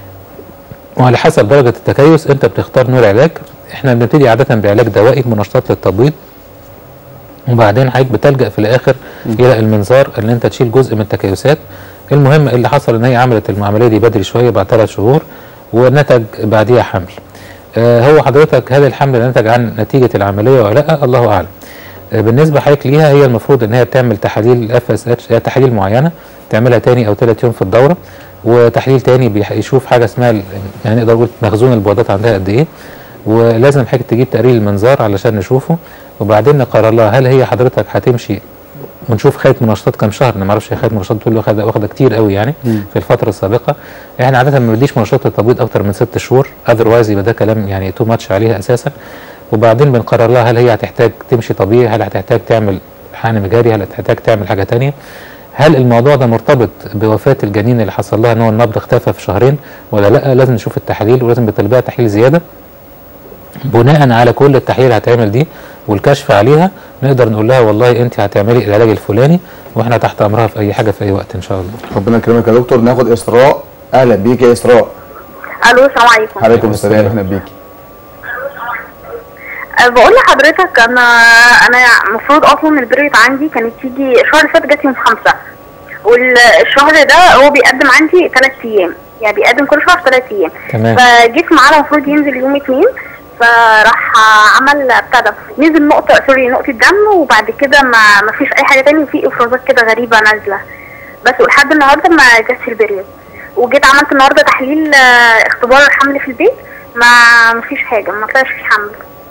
وعلى حسب درجه التكيس انت بتختار نوع علاج. احنا بنبتدي عاده بعلاج دوائي منشطات للتبويض، وبعدين حضرتك بتلجأ في الاخر الى المنظار ان انت تشيل جزء من التكيسات. المهم اللي حصل ان هي عملت العمليه دي بدري شويه بعد 3 شهور، ونتج بعديها حمل. هو حضرتك هذا الحمل نتج عن نتيجه العمليه ولا لا؟ الله اعلم. بالنسبه حضرتك ليها، هي المفروض ان هي بتعمل تحاليل FSH، هي تحاليل معينه تعملها تاني او 3 يوم في الدوره، وتحليل تاني بيشوف حاجه اسمها يعني نقدر نقول مخزون البويضات عندها قد ايه، ولازم حضرتك تجيب تقرير المنظار علشان نشوفه، وبعدين نقرر لها هل هي حضرتك هتمشي ونشوف خدت منشطات كام شهر. انا ما اعرفش هي خدت منشطات، تقول له واخده كتير قوي يعني في الفتره السابقه. احنا عاده ما بنديش منشطات التبويض اكتر من 6 شهور، اذروايز يبقى ده كلام يعني تو ماتش عليها اساسا. وبعدين بنقرر لها هل هي هتحتاج تمشي طبيعي، هل هتحتاج تعمل حقن مجاري، هل هتحتاج تعمل حاجه ثانيه، هل الموضوع ده مرتبط بوفاه الجنين اللي حصل لها ان هو النبض اختفى في شهرين ولا لا. لازم نشوف التحاليل، ولازم بتلبيها تحليل زياده. بناء على كل التحاليل هتعمل دي والكشف عليها نقدر نقول لها والله انت هتعملي العلاج الفلاني، واحنا تحت امرها في اي حاجه في اي وقت ان شاء الله. ربنا يكرمك يا دكتور. ناخد اسراء. اهلا بيك يا اسراء. الو، السلام عليكم. عليكم السلام. اهلا بيكي. بقول لحضرتك انا المفروض اصلا البريد عندي كانت تيجي الشهر اللي فات، جت يوم 5، والشهر ده هو بيقدم عندي 3 ايام. يعني بيقدم كل شهر 3 ايام. تمام. فجيت معاه المفروض ينزل يوم 2، فراح عمل بتاع ده، نزل نقطة دم، وبعد كده ما فيش اي حاجة تاني، وفي افرازات كده غريبة نازلة بس، ولحد النهارده ما جاتش البريود. وجيت عملت النهارده تحليل اختبار الحمل في البيت، ما فيش حاجة، ما طلعش في حمل.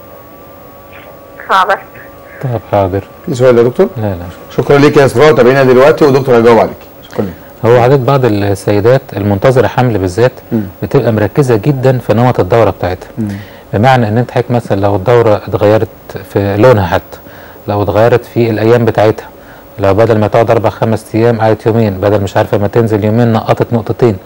فبس. طب حاضر. في سؤال يا دكتور؟ لا لا شكرا ليك يا اسراء، تابعينا دلوقتي ودكتور هيجاوب عليك. شكرا ليك. هو عدد بعض السيدات المنتظره حمل بالذات بتبقى مركزه جدا في نمط الدوره بتاعتها. بمعنى ان انت حضرتك مثلا لو الدوره اتغيرت في لونها، حتى لو اتغيرت في الايام بتاعتها، لو بدل ما تقعد 4 5 ايام قعدت يومين، بدل مش عارفه ما تنزل يومين نقطت نقطتين،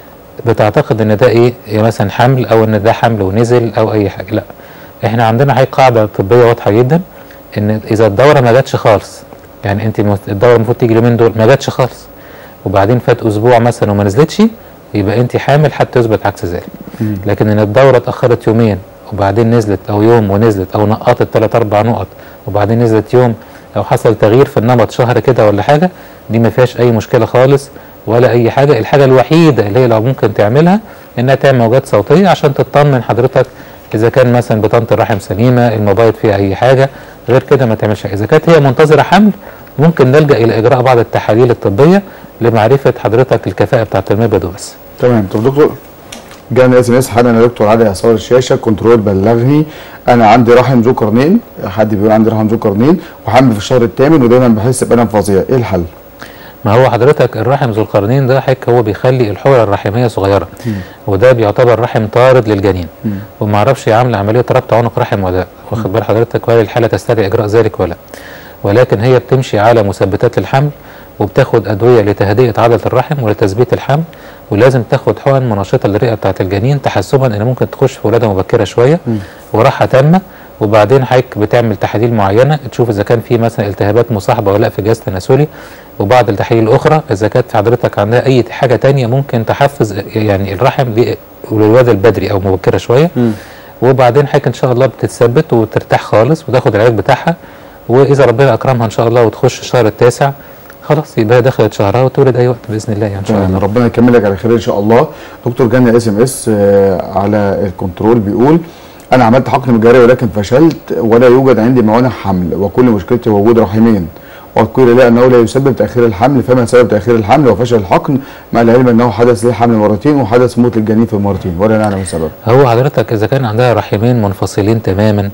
بتعتقد ان ده ايه مثلا حمل، او ان ده حمل ونزل او اي حاجه. لا، احنا عندنا حقيقة قاعده طبيه واضحه جدا، ان اذا الدوره ما جاتش خالص، يعني انت الدوره المفروض تيجي اليومين دول ما جاتش خالص، وبعدين فات اسبوع مثلا وما نزلتش، يبقى انت حامل حتى يثبت عكس ذلك. لكن ان الدوره اتاخرت يومين وبعدين نزلت، او يوم ونزلت، او نقطت 3 4 نقط وبعدين نزلت يوم، او حصل تغيير في النمط شهر كده ولا حاجه، دي ما فيهاش اي مشكله خالص ولا اي حاجه. الحاجه الوحيده اللي هي لو ممكن تعملها انها تعمل موجات صوتيه عشان تطمن حضرتك اذا كان مثلا بطانه الرحم سليمه، المبايض فيها اي حاجه، غير كده ما تعملش. اذا كانت هي منتظره حمل ممكن نلجا الى اجراء بعض التحاليل الطبيه لمعرفه حضرتك الكفاءه بتاعه المبيض وبس. تمام. طب دكتور، جانا SMS حالا يا دكتور على يسار الشاشه، كنترول بلغني انا عندي رحم ذو قرنين، حد بيقول عندي رحم ذو قرنين وحمل في الشهر الثامن ودايما بحس بألم فظيع، ايه الحل؟ ما هو حضرتك الرحم ذو القرنين ده حضرتك هو بيخلي الحجره الرحميه صغيره، وده بيعتبر رحم طارد للجنين، وما اعرفش يعمل عمليه ربط عنق رحم ولا، واخد بال حضرتك، ولا الحاله تستدعي اجراء ذلك ولا، ولكن هي بتمشي على مثبتات الحمل، وبتاخد ادويه لتهدئه عضله الرحم ولتثبيت الحمل، ولازم تاخد حقن منشطه للرئه بتاعه الجنين تحسبا ان ممكن تخش في ولاده مبكره شويه وراحه تامه. وبعدين حضرتك بتعمل تحاليل معينه تشوف اذا كان في مثلا التهابات مصاحبه ولا لا في الجهاز التناسلي، وبعض التحاليل الاخرى اذا كانت حضرتك عندها اي حاجه ثانيه ممكن تحفز يعني الرحم للولاده البدري او مبكره شويه. وبعدين حضرتك ان شاء الله بتتثبت وترتاح خالص وتاخد العلاج بتاعها، واذا ربنا اكرمها ان شاء الله وتخش الشهر التاسع خلاص يبقى هي دخلت شهرها وتولد اي وقت باذن الله يعني ان شاء الله. ربنا يكملك على خير ان شاء الله. دكتور جانا SMS على الكنترول بيقول انا عملت حقن مجاري ولكن فشلت ولا يوجد عندي موانع حمل، وكل مشكلتي وجود رحمين، وقيل لي انه لا يسبب تاخير الحمل، فما سبب تاخير الحمل وفشل الحقن مع العلم انه حدث لي حمل مرتين وحدث موت الجنين في المرتين ولا نعلم السبب؟ هو حضرتك اذا كان عندها رحمين منفصلين تماما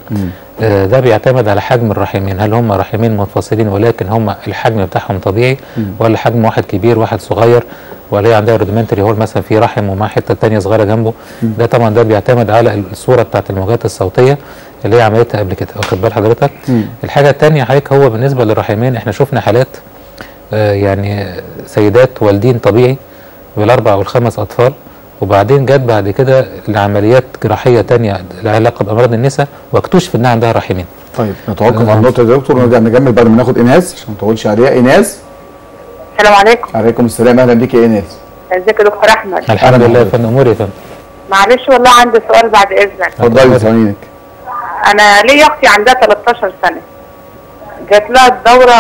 ده بيعتمد على حجم الرحمين، هل هم رحمين منفصلين ولكن هم الحجم بتاعهم طبيعي، ولا حجم واحد كبير واحد صغير، ولا هي عندها رودمنتري هول مثلا في رحم ومع حته ثانيه صغيره جنبه. ده طبعا ده بيعتمد على الصوره بتاعت الموجات الصوتيه اللي هي عملتها قبل كده، واخد بال حضرتك؟ الحاجه الثانيه حضرتك هو بالنسبه للرحمين احنا شفنا حالات يعني سيدات والدين طبيعي بال4 أو ال5 اطفال، وبعدين جت بعد كده لعمليات جراحيه ثانيه لها علاقه بامراض النساء واكتشف انها عندها رحمين. طيب نتوقف عن النقطه دي يا دكتور ونرجع نكمل بعد ما ناخد ايناس عشان ما نطولش عليها. ايناس. السلام عليكم. عليكم السلام، اهلا بيك يا ايناس. ازيك يا دكتور احمد؟ الحمد لله يا فندم. اموري يا فندم. معلش والله عندي سؤال بعد اذنك. اتفضلي سامعينك. انا ليا اختي عندها 13 سنه، جات لها الدوره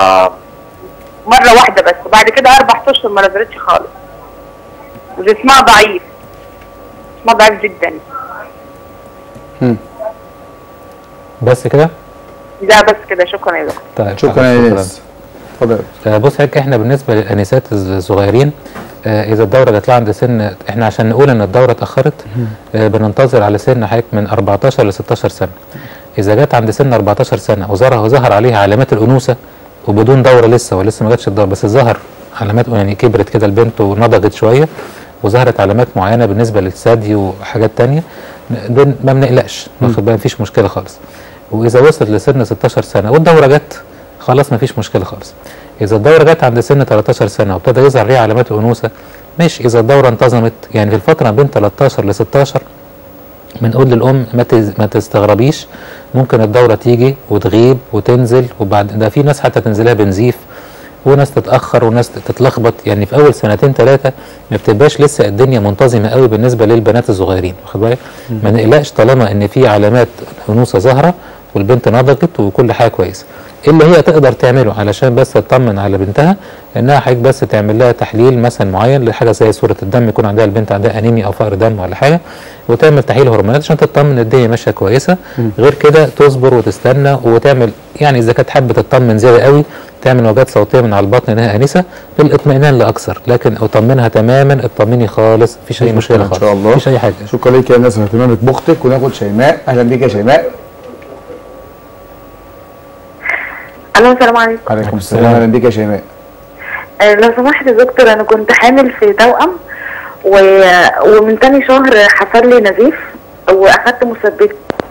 مره واحده بس، وبعد كده 4 اشهر ما نزلتش خالص، وجسمها ضعيف، جسمها ضعيف جدا. بس كده؟ لا بس كده، شكرا يا دكتور. طيب شكرا يا ايناس. اتفضل. بص حضرتك احنا بالنسبه للانسات الصغيرين اذا الدوره جات لها عند سن، احنا عشان نقول ان الدوره اتاخرت بننتظر على سن حضرتك من 14 ل 16 سنه. اذا جت عند سن 14 سنه وظهر عليها علامات الانوثه وبدون دوره لسه ولسه ما جاتش الدوره، بس ظهر علامات يعني كبرت كده البنت ونضجت شويه وظهرت علامات معينه بالنسبه للثدي وحاجات ثانيه، ما بنقلقش، واخد بالك مفيش مشكله خالص. واذا وصلت لسن 16 سنه والدوره جت خلاص مفيش مشكله خالص. اذا الدوره جت عند سن 13 سنه وابتدى يظهر عليها علامات الانوثه ماشي. اذا الدوره انتظمت يعني في الفتره بين 13 ل 16 بنقول للام ما تستغربيش، ممكن الدوره تيجي وتغيب وتنزل، وبعد ده في ناس حتى تنزلها بنزيف وناس تتاخر وناس تتلخبط، يعني في اول 2 3 ما بتبقاش لسه الدنيا منتظمه قوي بالنسبه للبنات الصغيرين، واخد بالك؟ ما نقلقش طالما ان في علامات انوثه ظاهره والبنت نضجت وكل حاجه كويسه. اللي هي تقدر تعمله علشان بس تطمن على بنتها انها حضرتك بس تعمل لها تحليل مثلا معين لحاجه زي صوره الدم، يكون عندها البنت عندها انيميا او فقر دم ولا حاجه، وتعمل تحليل هرمونات عشان تطمن الدنيا ماشيه كويسه. غير كده تصبر وتستنى وتعمل، يعني اذا كانت حابه تطمن زياده قوي تعمل موجات صوتيه من على البطن انها انسه للاطمئنان لا اكثر، لكن اطمنها تماما اطمني خالص، مفيش اي مشكله خالص ان شاء الله، مفيش اي حاجه. شكرا ليك يا ناس اهتمامك باختك. وناخد شيماء. اهلا بيك يا شيماء. الو السلام عليكم. وعليكم السلام. اهلا بيك يا شيماء. لو سمحت يا دكتور، انا كنت حامل في توأم ومن تاني شهر حصل لي نزيف واخدت مسبب.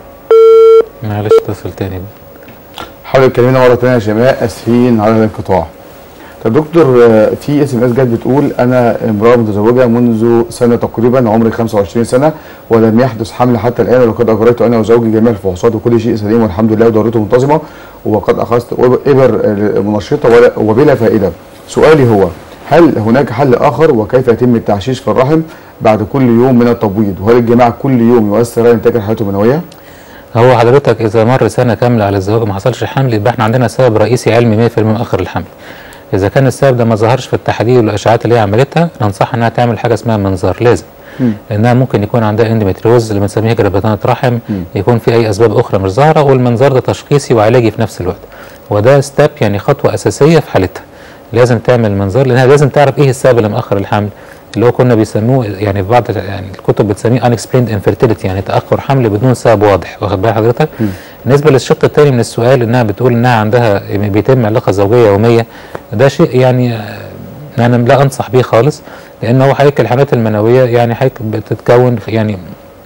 معلش اتصل تاني بقى. حاولي تكلمينا مره ثانيه يا شيماء، اسفين على الانقطاع. طب دكتور، في اس ام اس جت بتقول انا امراه متزوجه منذ سنه تقريبا، عمري 25 سنه ولم يحدث حمل حتى الان، ولقد اجريت انا وزوجي جميع الفحوصات وكل شيء سليم والحمد لله ودورته منتظمه، وقد اخذت ابر منشطه وبلا فائده. سؤالي هو هل هناك حل اخر، وكيف يتم التعشيش في الرحم بعد كل يوم من التبويض، وهل الجماع كل يوم يؤثر على انتاج الحياه المنويه؟ هو حضرتك اذا مر سنه كامله على الزواج ما حصلش حمل يبقى احنا عندنا سبب رئيسي علمي 100% مؤخر الحمل. اذا كان السبب ده ما ظهرش في التحاليل والاشعاعات اللي هي عملتها، ننصحها انها تعمل حاجه اسمها منظار لازم، لانها ممكن يكون عندها اندوميتريوز اللي بنسميها جربانات رحم، يكون في اي اسباب اخرى مش ظاهره، والمنظار ده تشخيصي وعلاجي في نفس الوقت، وده ستيب يعني خطوه اساسيه في حالتها. لازم تعمل منظار لانها لازم تعرف ايه السبب اللي مأخر الحمل، اللي هو كنا بيسموه يعني في بعض يعني الكتب بتسميه unexplained infertility، يعني تاخر حمل بدون سبب واضح، واخد بال حضرتك؟ بالنسبه للشق الثاني من السؤال انها بتقول انها عندها بيتم علاقه زوجيه يوميه، ده شيء يعني انا لا انصح بيه خالص، لان هو حضرتك الحملات المنويه يعني حضرتك بتتكون يعني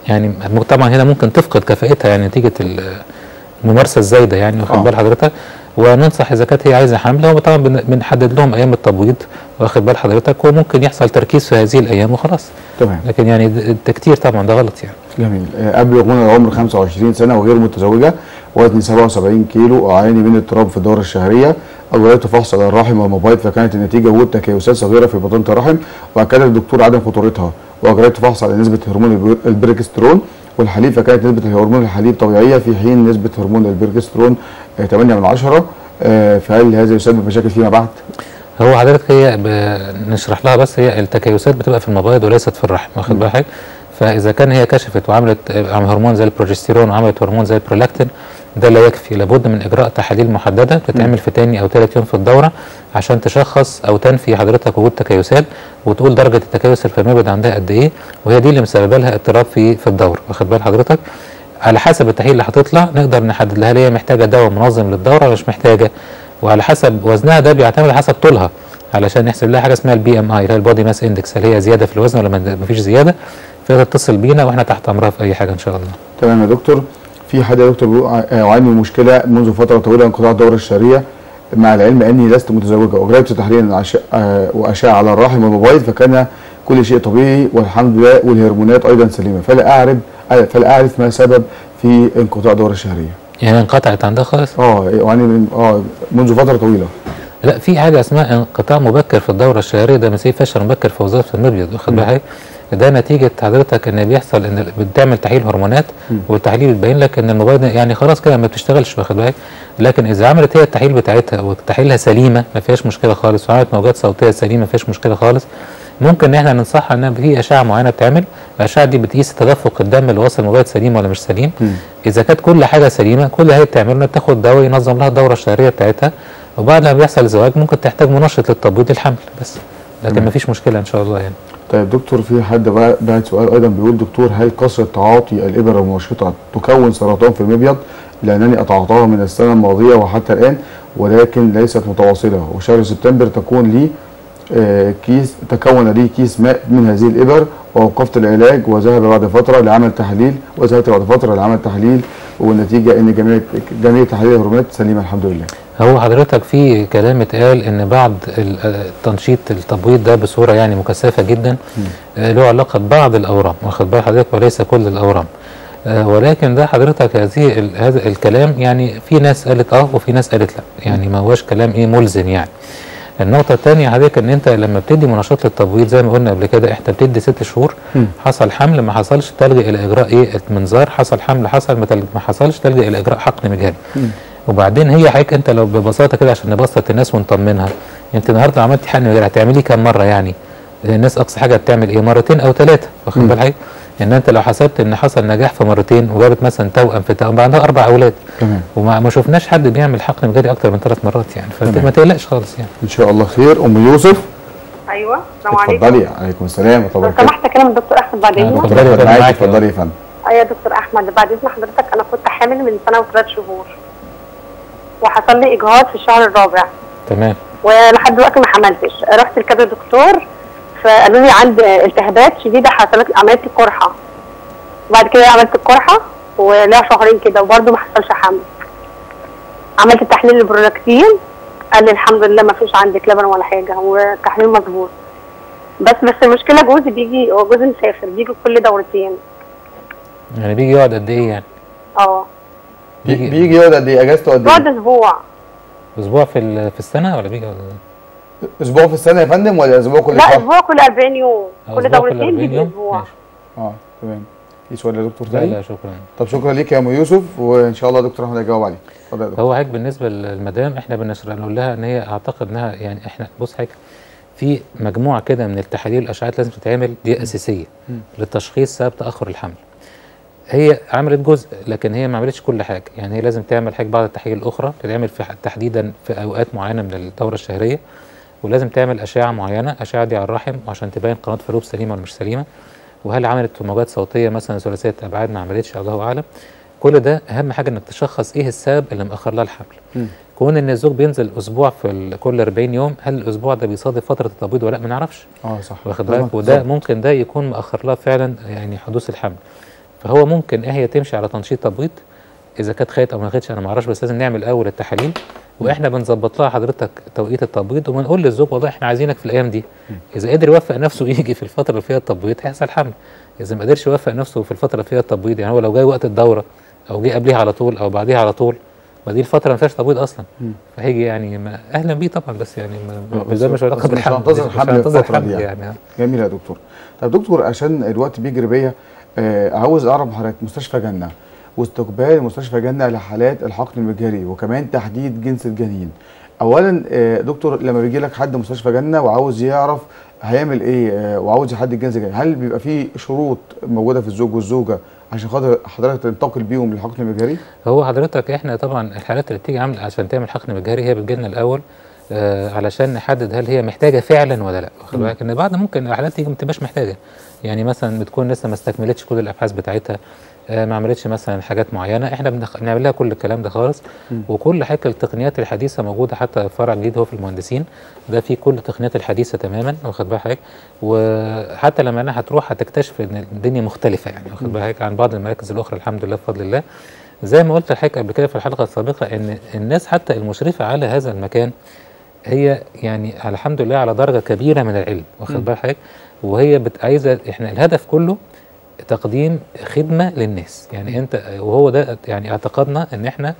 طبعا هنا ممكن تفقد كفاءتها يعني نتيجه الممارسه الزايده يعني، واخد بال حضرتك؟ وننصح اذا كانت هي عايزه حمله وطبعا بنحدد لهم ايام التبويض، واخد بال حضرتك، وممكن يحصل تركيز في هذه الايام وخلاص. تمام. لكن يعني التكتير طبعا ده غلط يعني. جميل. قبل غنى العمر 25 سنه وغير متزوجه، وزني 77 كيلو، اعاني من اضطراب في الدوره الشهريه، اجريت فحص على الرحم والمبيض فكانت النتيجه وجود تكيسات صغيره في بطانه الرحم، واكد الدكتور عدم خطورتها، واجريت فحص على نسبه هرمون البرجسترون والحليب فكانت نسبه هرمون الحليب طبيعيه، في حين نسبه هرمون البرجسترون 8 من 10. فهل هذا يسبب مشاكل فيما بعد؟ هو حضرتك هي نشرح لها بس، هي التكيسات بتبقى في المبيض وليست في الرحم، واخد بالك؟ فاذا كان هي كشفت وعملت هرمون زي البروجستيرون وعملت هرمون زي البرولاكتين، ده لا يكفي، لابد من اجراء تحاليل محدده بتتعمل في ثاني او ثالث يوم في الدوره عشان تشخص او تنفي حضرتك وجود تكيسات، وتقول درجه التكيس اللي في المبيض عندها قد ايه، وهي دي اللي مسببه لها اضطراب في الدوره، واخد بال حضرتك؟ على حسب التحليل اللي هتطلع نقدر نحدد لها هل هي محتاجه دواء منظم للدوره ولا مش محتاجه، وعلى حسب وزنها ده بيعتمد على حسب طولها علشان نحسب لها حاجه اسمها البي ام اي اللي هي البودي ماس اندكس، هل هي زياده في الوزن ولا ما فيش زياده، فتتصل بينا واحنا تحت امرها في اي حاجه ان شاء الله. تمام يا دكتور. في حد يا دكتور يعاني من مشكله منذ فتره طويله انقطاع الدوره الشهريه، مع العلم اني لست متزوجه، واجريت تحليل واشعه على الرحم والمبيض فكان كل شيء طبيعي والحمد لله والهرمونات ايضا سليمه، فلا اعرف ما سبب في انقطاع الدوره الشهريه. يعني انقطعت عندها خالص؟ يعني منذ فتره طويله. لا، في حاجه اسمها انقطاع مبكر في الدوره الشهريه، ده مسميه فشل مبكر في وظيفه المبيض، واخد بالك؟ ده نتيجه حضرتك ان بيحصل ان بتعمل تحليل هرمونات والتحليل بتبين لك ان المبيض يعني خلاص كده ما بتشتغلش، واخد بالك؟ لكن اذا عملت هي التحليل بتاعتها وتحليلها سليمه ما فيهاش مشكله خالص، وعملت موجات صوتيه سليمه ما فيهاش مشكله خالص، ممكن ان احنا ننصحها ان في اشعه معينه بتعمل، الاشعه دي بتقيس تدفق الدم اللي واصل المبيض سليم ولا مش سليم. اذا كانت كل حاجه سليمه كل اللي هي بتعمله انها تاخد دواء ينظم لها الدوره الشهريه بتاعتها، وبعد ما بيحصل الزواج ممكن تحتاج منشط للتبويض الحمل بس، لكن ما فيش مشكله ان شاء الله يعني. طيب دكتور، في حد بعت سؤال ايضا بيقول دكتور هل كثره تعاطي الابر المنشطه تكون سرطان في المبيض؟ لانني اتعاطاها من السنه الماضيه وحتى الان ولكن ليست متواصله، وشهر سبتمبر تكون لي كيس ماء من هذه الابر، واوقفت العلاج وذهبت بعد فتره لعمل تحليل والنتيجه ان جميع تحاليل الهرمونات سليمه الحمد لله. هو حضرتك في كلام اتقال ان بعض تنشيط التبويض ده بصوره يعني مكثفه جدا له علاقه ببعض الاورام، واخد بال حضرتك، وليس كل الاورام. ولكن ده حضرتك هذا الكلام يعني في ناس قالت وفي ناس قالت لا، يعني ما هوش كلام ملزم يعني. النقطه الثانيه حضرتك ان انت لما بتدي مناشط للتبويض زي ما قلنا قبل كده احنا بتدي 6 شهور، حصل حمل ما حصلش تلجئ الى اجراء المنظار، حصل حمل حصل ما حصلش تلجئ الى اجراء حقن مجهري. وبعدين هي حضرتك انت لو ببساطه كده عشان نبسط الناس ونطمنها، انت النهارده عملتي حقن مجهري هتعمليه كام مره يعني؟ الناس اقصى حاجه بتعمل ايه؟ مرتين او 3 واخد بالك؟ ان انت لو حسبت ان حصل نجاح في مرتين وجابت مثلا توأم في توأم عندها 4 اولاد وما شفناش حد بيعمل حقن مجهري اكتر من 3 مرات يعني، فما تقلقش خالص يعني. ان شاء الله خير. ام يوسف. ايوه السلام عليكم. اتفضلي. عليكم السلام ورحمه الله لو سمحت اكلم الدكتور احمد بعد اذنك. اتفضلي يا فندم. ايوه يا دكتور احمد بعد اذن حضرتك، انا كنت حامل من سنه و3 شهور وحصل لي اجهاض في الشهر الرابع. تمام. ولحد دلوقتي ما حملتش. رحت لكذا دكتور فقالوا لي عندي التهابات شديده، حصلت عملت قرحه. بعد كده عملت القرحه ولها شهرين كده وبرده ما حصلش حمل. عملت تحليل البرولاكتين قال لي الحمد لله ما فيش عندك لبن ولا حاجه والتحليل مظبوط. بس المشكله جوزي بيجي، هو جوزي مسافر بيجي كل دورتين. يعني بيجي يقعد قد ايه يعني؟ بيجي يقعد قد ايه؟ اجازته قد ايه؟ يقعد اسبوع في السنه ولا بيجي اسبوع في السنه يا فندم ولا اسبوع كل شهر؟ لا اسبوع كل 40 يوم، كل دورتين بيجي اسبوع. تمام. في سؤال يا دكتور تاني؟ لا شكرا. طب شكرا ليك يا ام يوسف، وان شاء الله دكتور احمد هيجاوب عليك. اتفضل يا دكتور. هو حضرتك بالنسبه للمدام احنا نقول لها ان هي اعتقد انها يعني احنا بص حضرتك في مجموعه كده من التحاليل والاشعاعات لازم تتعمل، دي اساسيه للتشخيص سبب تاخر الحمل. هي عملت جزء لكن هي ما عملتش كل حاجه، يعني هي لازم تعمل حاجه بعض التحاليل الاخرى بتتعمل في تحديدا في اوقات معينه من الدوره الشهريه، ولازم تعمل اشعه معينه، اشعه دي على الرحم وعشان تبين قناه فالوب سليمه ولا مش سليمه، وهل عملت موجات صوتيه مثلا ثلاثيه ابعاد ما عملتش الله اعلم. كل ده اهم حاجه انك تشخص ايه السبب اللي مأخر لها الحمل. كون ان الزوج بينزل اسبوع في كل 40 يوم، هل الاسبوع ده بيصادف فتره التبويض ولا لا؟ ما نعرفش. صح. واخد بالك؟ وده ممكن ده يكون مأخر لها فعلا يعني حدوث الحمل. فهو ممكن هي تمشي على تنشيط تبويض اذا كانت خدت او ما خدتش انا ما اعرفش، بس لازم نعمل اول التحاليل واحنا بنظبط لها حضرتك توقيت التبويض وبنقول للزوج والله احنا عايزينك في الايام دي. اذا قدر يوفق نفسه يجي في الفتره اللي فيها التبويض هيحصل حمل. اذا ما قدرش يوفق نفسه في الفتره اللي فيها التبويض، يعني هو لو جاي وقت الدوره او جه قبليها على طول او بعديها على طول، ما دي الفتره ما فيهاش تبويض اصلا. فهيجي يعني اهلا بيه طبعا، بس يعني مش علاقه بالحمل، مش هننتظر الحمل يعني. جميل يا دكتور. طب دكتور عشان الوقت بيجري بيا، عاوز اعرف حضرتك مستشفى جنه واستقبال مستشفى جنه لحالات الحقن المجهري وكمان تحديد جنس الجنين. اولا دكتور لما بيجي لك حد مستشفى جنه وعاوز يعرف هيعمل ايه وعاوز يحدد جنس الجنين، هل بيبقى في شروط موجوده في الزوج والزوجه عشان خاطر حضرتك تنتقل بيهم للحقن المجهري؟ هو حضرتك احنا طبعا الحالات اللي بتيجي عامله عشان تعمل حقن مجهري هي بتجي لنا الاول علشان نحدد هل هي محتاجه فعلا ولا لا. واخد بالك؟ ان بعد ممكن الحالات تيجي ما تبقاش محتاجه، يعني مثلا بتكون لسه ما استكملتش كل الابحاث بتاعتها، ما عملتش مثلا حاجات معينه، احنا بنعمل لها كل الكلام ده خالص. وكل حاجه التقنيات الحديثه موجوده، حتى فرع جديد هو في المهندسين ده فيه كل التقنيات الحديثه تماما. واخد بالك؟ وحتى لما انا هتروح هتكتشف ان الدنيا مختلفه يعني. واخد بالك؟ عن بعض المراكز الاخرى الحمد لله بفضل الله. زي ما قلت لحضرتك قبل كده في الحلقه السابقه ان الناس حتى المشرفه على هذا المكان هي يعني الحمد لله على درجه كبيره من العلم. واخد بالك؟ وهي عايزه، احنا الهدف كله تقديم خدمه للناس يعني. انت وهو ده يعني اعتقادنا ان احنا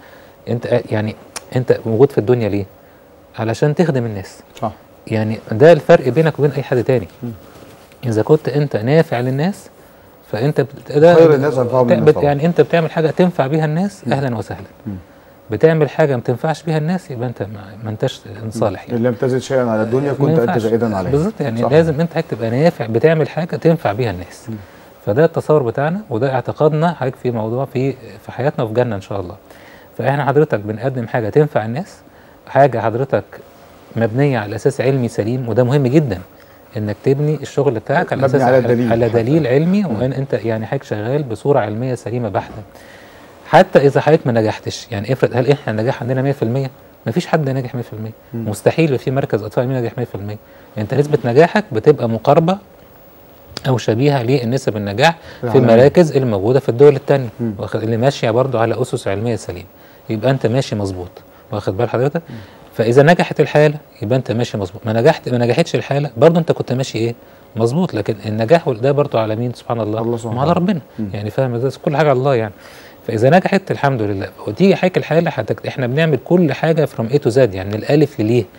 انت موجود في الدنيا ليه؟ علشان تخدم الناس. صح. يعني ده الفرق بينك وبين اي حد تاني. اذا كنت انت نافع للناس فانت خير الناس انفعهم للناس. يعني انت بتعمل حاجه تنفع بيها الناس اهلا وسهلا. بتعمل حاجه ما تنفعش بيها الناس يبقى انت ما انتش صالح يعني. ان لم تزد شيئا على الدنيا كنت انت زائدا عليها. بالظبط يعني. صح. لازم انت تبقى نافع، بتعمل حاجه تنفع بيها الناس. فده التصور بتاعنا وده اعتقادنا حضرتك في موضوع في حياتنا وفي جنه ان شاء الله. فاحنا حضرتك بنقدم حاجه تنفع الناس، حاجه حضرتك مبنيه على اساس علمي سليم، وده مهم جدا انك تبني الشغل بتاعك على اساس على دليل علمي، وان انت يعني حضرتك شغال بصوره علميه سليمه بحته. حتى اذا حضرتك ما نجحتش، يعني افرض هل احنا النجاح عندنا 100%؟ ما فيش حد ناجح 100%. مستحيل في مركز اطفال ينجح 100%. انت نسبه نجاحك بتبقى مقاربه او شبيهه لنسب النجاح في المراكز اللي موجوده في الدول الثانيه اللي ماشيه برضو على اسس علميه سليمه، يبقى انت ماشي مظبوط. واخد بال حضرتك؟ فاذا نجحت الحاله يبقى انت ماشي مظبوط، ما نجحتش الحاله برضو انت كنت ماشي ايه؟ مظبوط. لكن النجاح ده برضو على مين؟ سبحان الله وعلى ربنا. يعني فاهم؟ كل حاجه على الله يعني. فاذا نجحت الحمد لله. وتيجي حضرتك الحاله احنا بنعمل كل حاجه فروم اي تو زد، يعني من الالف لليه.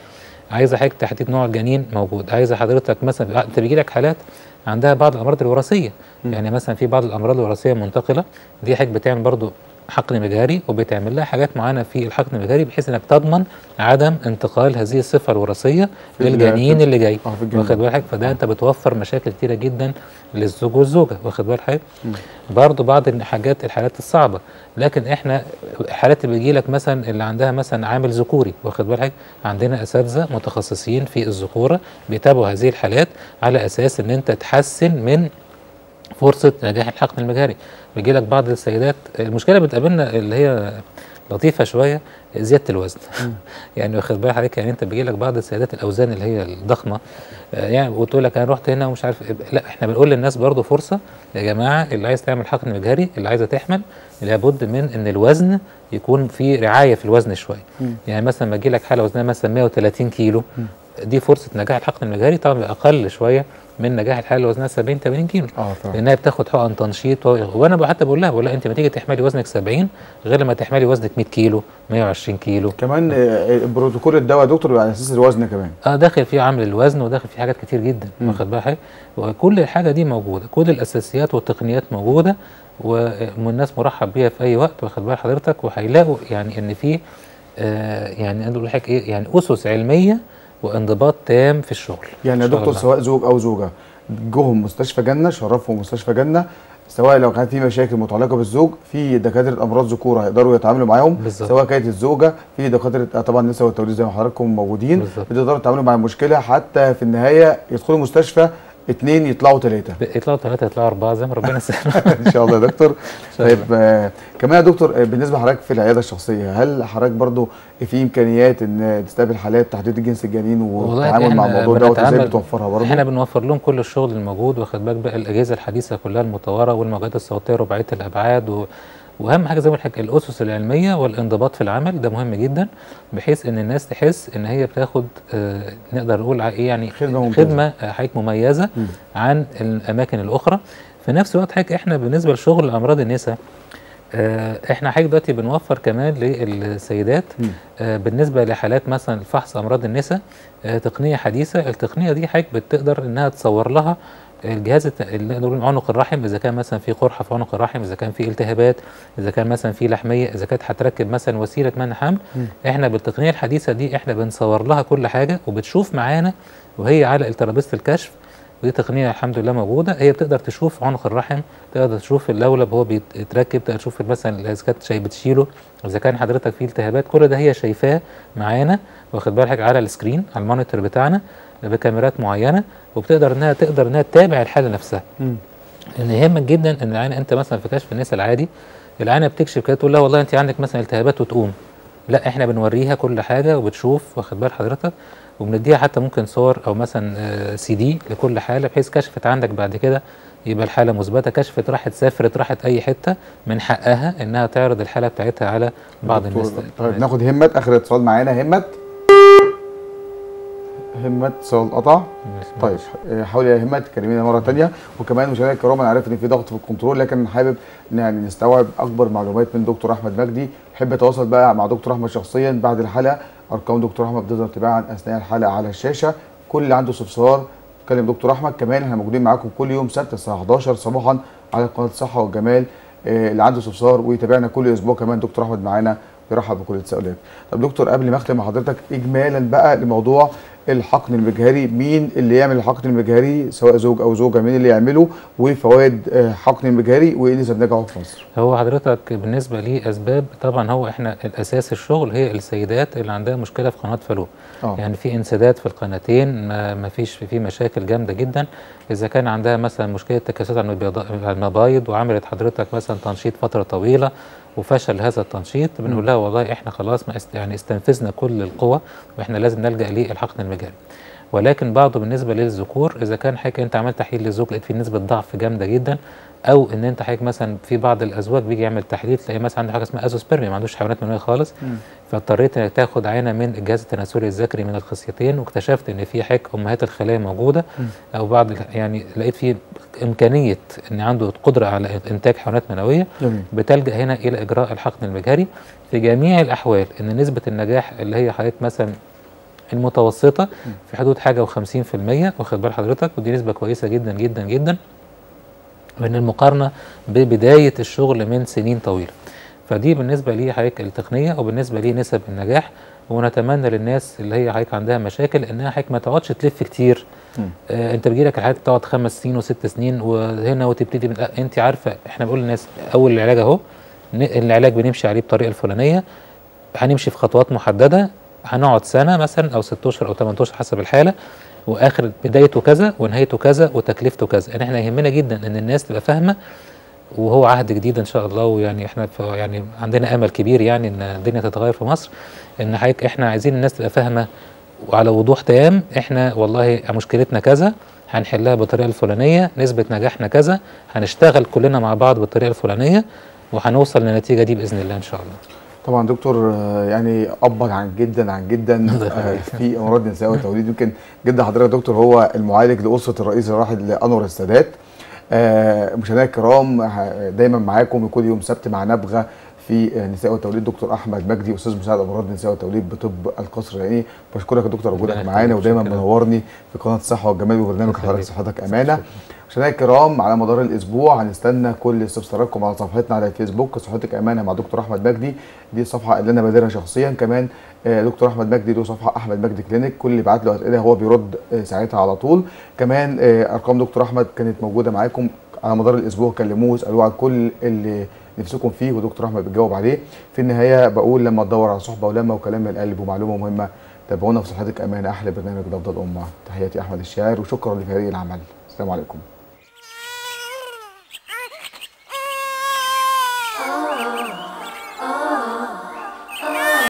عايزه حضرتك تحديد نوع الجنين موجود، عايزه حضرتك مثلا انت بيجي لك حالات عندها بعض الامراض الوراثيه، يعني مثلا في بعض الامراض الوراثيه منتقله، دي حضرتك بتعمل برضو حقن مجهري، وبتعمل لها حاجات معينه في الحقن المجهري بحيث انك تضمن عدم انتقال هذه الصفه الوراثيه للجنين اللي جاي، واخد بالك؟ فده انت بتوفر مشاكل كتيره جدا للزوج والزوجه، واخد بالك؟ برضه بعض الحالات الصعبه، لكن احنا الحالات اللي بيجي لك مثلا اللي عندها مثلا عامل ذكوري، واخد بالك؟ عندنا اساتذه متخصصين في الذكوره بيتابعوا هذه الحالات على اساس ان انت تحسن من فرصه نجاح الحقن المجهري. بيجي لك بعض السيدات المشكله بتقابلنا اللي هي لطيفه شويه، زياده الوزن يعني واخد بالك حضرتك؟ يعني انت بيجي لك بعض السيدات الاوزان اللي هي الضخمه، يعني وتقول لك انا رحت هنا ومش عارف، لا احنا بنقول للناس برضو فرصه يا جماعه، اللي عايز تعمل حقن مجهري، اللي عايزه تحمل، لابد من ان الوزن يكون في رعايه في الوزن شويه. يعني مثلا لما تجي لك حاله وزنها مثلا 130 كيلو، دي فرصه نجاح الحقن المجهري طبعا اقل شويه من نجاح الحاله اللي وزنها 70 80 كيلو، لانها بتاخد حقن تنشيط. وانا حتى بقول لها انت لما تيجي تحملي وزنك 70 غير لما تحملي وزنك 100 كيلو 120 كيلو. كمان بروتوكول الدواء يا دكتور على اساس الوزن كمان داخل فيه عامل الوزن، وداخل فيه حاجات كتير جدا، واخد بالك؟ وكل الحاجه دي موجوده، كل الاساسيات والتقنيات موجوده، والناس مرحب بيها في اي وقت، واخد بال حضرتك؟ وهيلاقوا يعني ان في يعني انا بقول لحضرتك ايه، يعني اسس علميه وانضباط تام في الشغل. يعني يا دكتور سواء زوج او زوجه جوهم مستشفى جنه، شرفهم مستشفى جنه، سواء لو كان في مشاكل متعلقه بالزوج في دكاتره امراض ذكوره هيقدروا يتعاملوا معاهم بالزبط. سواء كانت الزوجه في دكاتره طبعا النساء والتوليد زي ما حضراتكم موجودين، بتقدروا تتعاملوا مع المشكله، حتى في النهايه يدخلوا مستشفى 2 يطلعوا 3 يطلعوا 3 يطلعوا 4 زي ما ربنا يسهل ان شاء الله يا دكتور. طيب كمان يا دكتور بالنسبه لحضرتك في العياده الشخصيه، هل حضرتك برضو في امكانيات ان تستقبل حالات تحديد جنس الجنين والتعامل مع الموضوع ده، وازاي بتوفرها برضو؟ احنا بنوفر لهم كل الشغل الموجود، واخد بالك بقى الاجهزه الحديثه كلها المطوره والموجات الصوتيه رباعيه الابعاد، واهم حاجه زي ما قلت لك الاسس العلميه والانضباط في العمل، ده مهم جدا بحيث ان الناس تحس ان هي بتاخد نقدر نقول ايه يعني خدمه حضرتك مميزه عن الاماكن الاخرى. في نفس الوقت حضرتك احنا بالنسبه لشغل امراض النساء احنا حضرتك دلوقتي بنوفر كمان للسيدات بالنسبه لحالات مثلا فحص امراض النساء تقنيه حديثه. التقنيه دي حضرتك بتقدر انها تصور لها الجهاز اللي نقول عنق الرحم، اذا كان مثلا في قرحه في عنق الرحم، اذا كان في التهابات، اذا كان مثلا في لحميه، اذا كانت هتركب مثلا وسيله منع حمل، احنا بالتقنيه الحديثه دي احنا بنصور لها كل حاجه، وبتشوف معانا وهي على ترابيزه الكشف، ودي تقنيه الحمد لله موجوده. هي بتقدر تشوف عنق الرحم، تقدر تشوف اللولب وهو بيتركب، تقدر تشوف مثلا اذا كانت بتشيله، اذا كان حضرتك فيه التهابات، كل ده هي شايفاه معانا، واخد بالك على السكرين على المونيتور بتاعنا بكاميرات معينه، وبتقدر انها تتابع الحاله نفسها. لان يهمك جدا ان العينه انت مثلا في كشف النساء العادي العينه بتكشف كده تقول لها والله انت عندك مثلا التهابات وتقوم، لا احنا بنوريها كل حاجه وبتشوف، واخد بال حضرتك؟ وبنديها حتى ممكن صور او مثلا CD لكل حاله، بحيث كشفت عندك بعد كده يبقى الحاله مثبته، كشفت راحت سافرت راحت اي حته من حقها انها تعرض الحاله بتاعتها على بعض الناس. طيب ناخد همت، اخر اتصال معانا. همت اتصال قطع. طيب حاولي يا همت تكلمينا مره ثانيه. وكمان مشاهدينا الكرام انا عارف ان في ضغط في الكنترول، لكن حابب يعني نستوعب اكبر معلومات من دكتور احمد مجدي. حب اتواصل بقى مع دكتور احمد شخصيا بعد الحلقه، ارقام دكتور احمد بتظهر تباعا اثناء الحلقه على الشاشه. كل اللي عنده استفسار كلم دكتور احمد. كمان احنا موجودين معاكم كل يوم سبت الساعه 11 صباحا على قناه الصحه والجمال. اللي عنده استفسار ويتابعنا كل اسبوع كمان دكتور احمد معانا يرحب بكل التساؤلات. طب دكتور قبل ما اختم مع حضرتك اجمالا بقى لموضوع الحقن المجهري، مين اللي يعمل الحقن المجهري سواء زوج او زوجه، مين اللي يعمله، وفوائد حقن المجهري، وايه نسب نجاحه في مصر؟ هو حضرتك بالنسبه لي اسباب طبعا هو احنا الاساس الشغل هي السيدات اللي عندها مشكله في قناه فالوب. يعني في انسداد في القناتين، ما فيش في مشاكل جامده جدا. اذا كان عندها مثلا مشكله تكاسلات على المبايض وعملت حضرتك مثلا تنشيط فتره طويله وفشل هذا التنشيط، بنقول لها والله احنا خلاص يعني استنفذنا كل القوى واحنا لازم نلجا للحقن المجهري. ولكن بعضه بالنسبه للذكور، اذا كان حضرتك انت عملت تحليل للزوج لقيت فيه نسبه ضعف جامده جدا، او ان انت حضرتك مثلا في بعض الازواج بيجي يعمل تحليل تلاقي مثلا عنده حاجه اسمها ازوسبرميا، ما عندوش حيوانات منويه خالص، فاضطريت انك تاخد عينه من الجهاز التناسلي الذكري من الخصيتين، واكتشفت ان في حضرتك امهات الخلايا موجوده، او بعض يعني لقيت فيه امكانيه ان عنده قدره على انتاج حيوانات منويه، بتلجا هنا الى اجراء الحقن المجهري. في جميع الاحوال ان نسبه النجاح اللي هي حضرتك مثلا المتوسطه في حدود حاجه و50%، واخد بال حضرتك، ودي نسبه كويسه جدا جدا جدا من المقارنه ببدايه الشغل من سنين طويله. فدي بالنسبه لي حضرتك التقنيه، وبالنسبه لي نسب النجاح. ونتمنى للناس اللي هي حضرتك عندها مشاكل انها حضرتك ما تقعدش تلف كتير. انت بيجي لك الحاجات تقعد 5 سنين و6 سنين وهنا وتبتدي من انت عارفه. احنا بنقول للناس اول العلاج اهو، العلاج بنمشي عليه بالطريقه الفلانيه، هنمشي في خطوات محدده، هنقعد سنه مثلا او 6 اشهر او 8 اشهر حسب الحاله، واخر بدايته كذا ونهايته كذا وتكلفته كذا. يعني احنا يهمنا جدا ان الناس تبقى فاهمه، وهو عهد جديد ان شاء الله. ويعني احنا يعني عندنا امل كبير يعني ان الدنيا تتغير في مصر، ان حضرتك احنا عايزين الناس تبقى فاهمه وعلى وضوح تام. احنا والله مشكلتنا كذا، هنحلها بالطريقه الفلانيه، نسبه نجاحنا كذا، هنشتغل كلنا مع بعض بالطريقه الفلانيه، وهنوصل للنتيجه دي باذن الله ان شاء الله. طبعا دكتور يعني ابعد عن جدا في امراض النساء والتوليد. يمكن جد حضرتك دكتور هو المعالج لاسره الرئيس الراحل انور السادات. مشاهدينا الكرام دايما معاكم كل يوم سبت مع نبغه في النساء والتوليد دكتور احمد مجدي، استاذ مساعد امراض النساء والتوليد بطب القصر العيني. بشكرك يا دكتور وجودك معانا، ودايما منورني في قناه الصحه والجمال وبرنامج حضرتك صحتك امانه. مشاهدينا الكرام على مدار الاسبوع هنستنى كل استفساراتكم على صفحتنا على الفيسبوك صحتك امانه مع دكتور احمد مجدي. دي الصفحه اللي انا بادرها شخصيا. كمان دكتور احمد مجدي له صفحه احمد مجدي كلينيك، كل اللي يبعت له اسئله هو بيرد ساعتها على طول. كمان ارقام دكتور احمد كانت موجوده معاكم على مدار الاسبوع، كلموه اسالوه عن كل اللي نفسكم فيه ودكتور احمد بيجاوب عليه. في النهايه بقول لما تدور على صحبه ولما وكلام من القلب ومعلومه مهمه، تابعونا في صحتك امانه احلى برنامج لافضل امه. تحياتي احمد الشاعر، وشكرا لفريق العمل. السلام عليكم.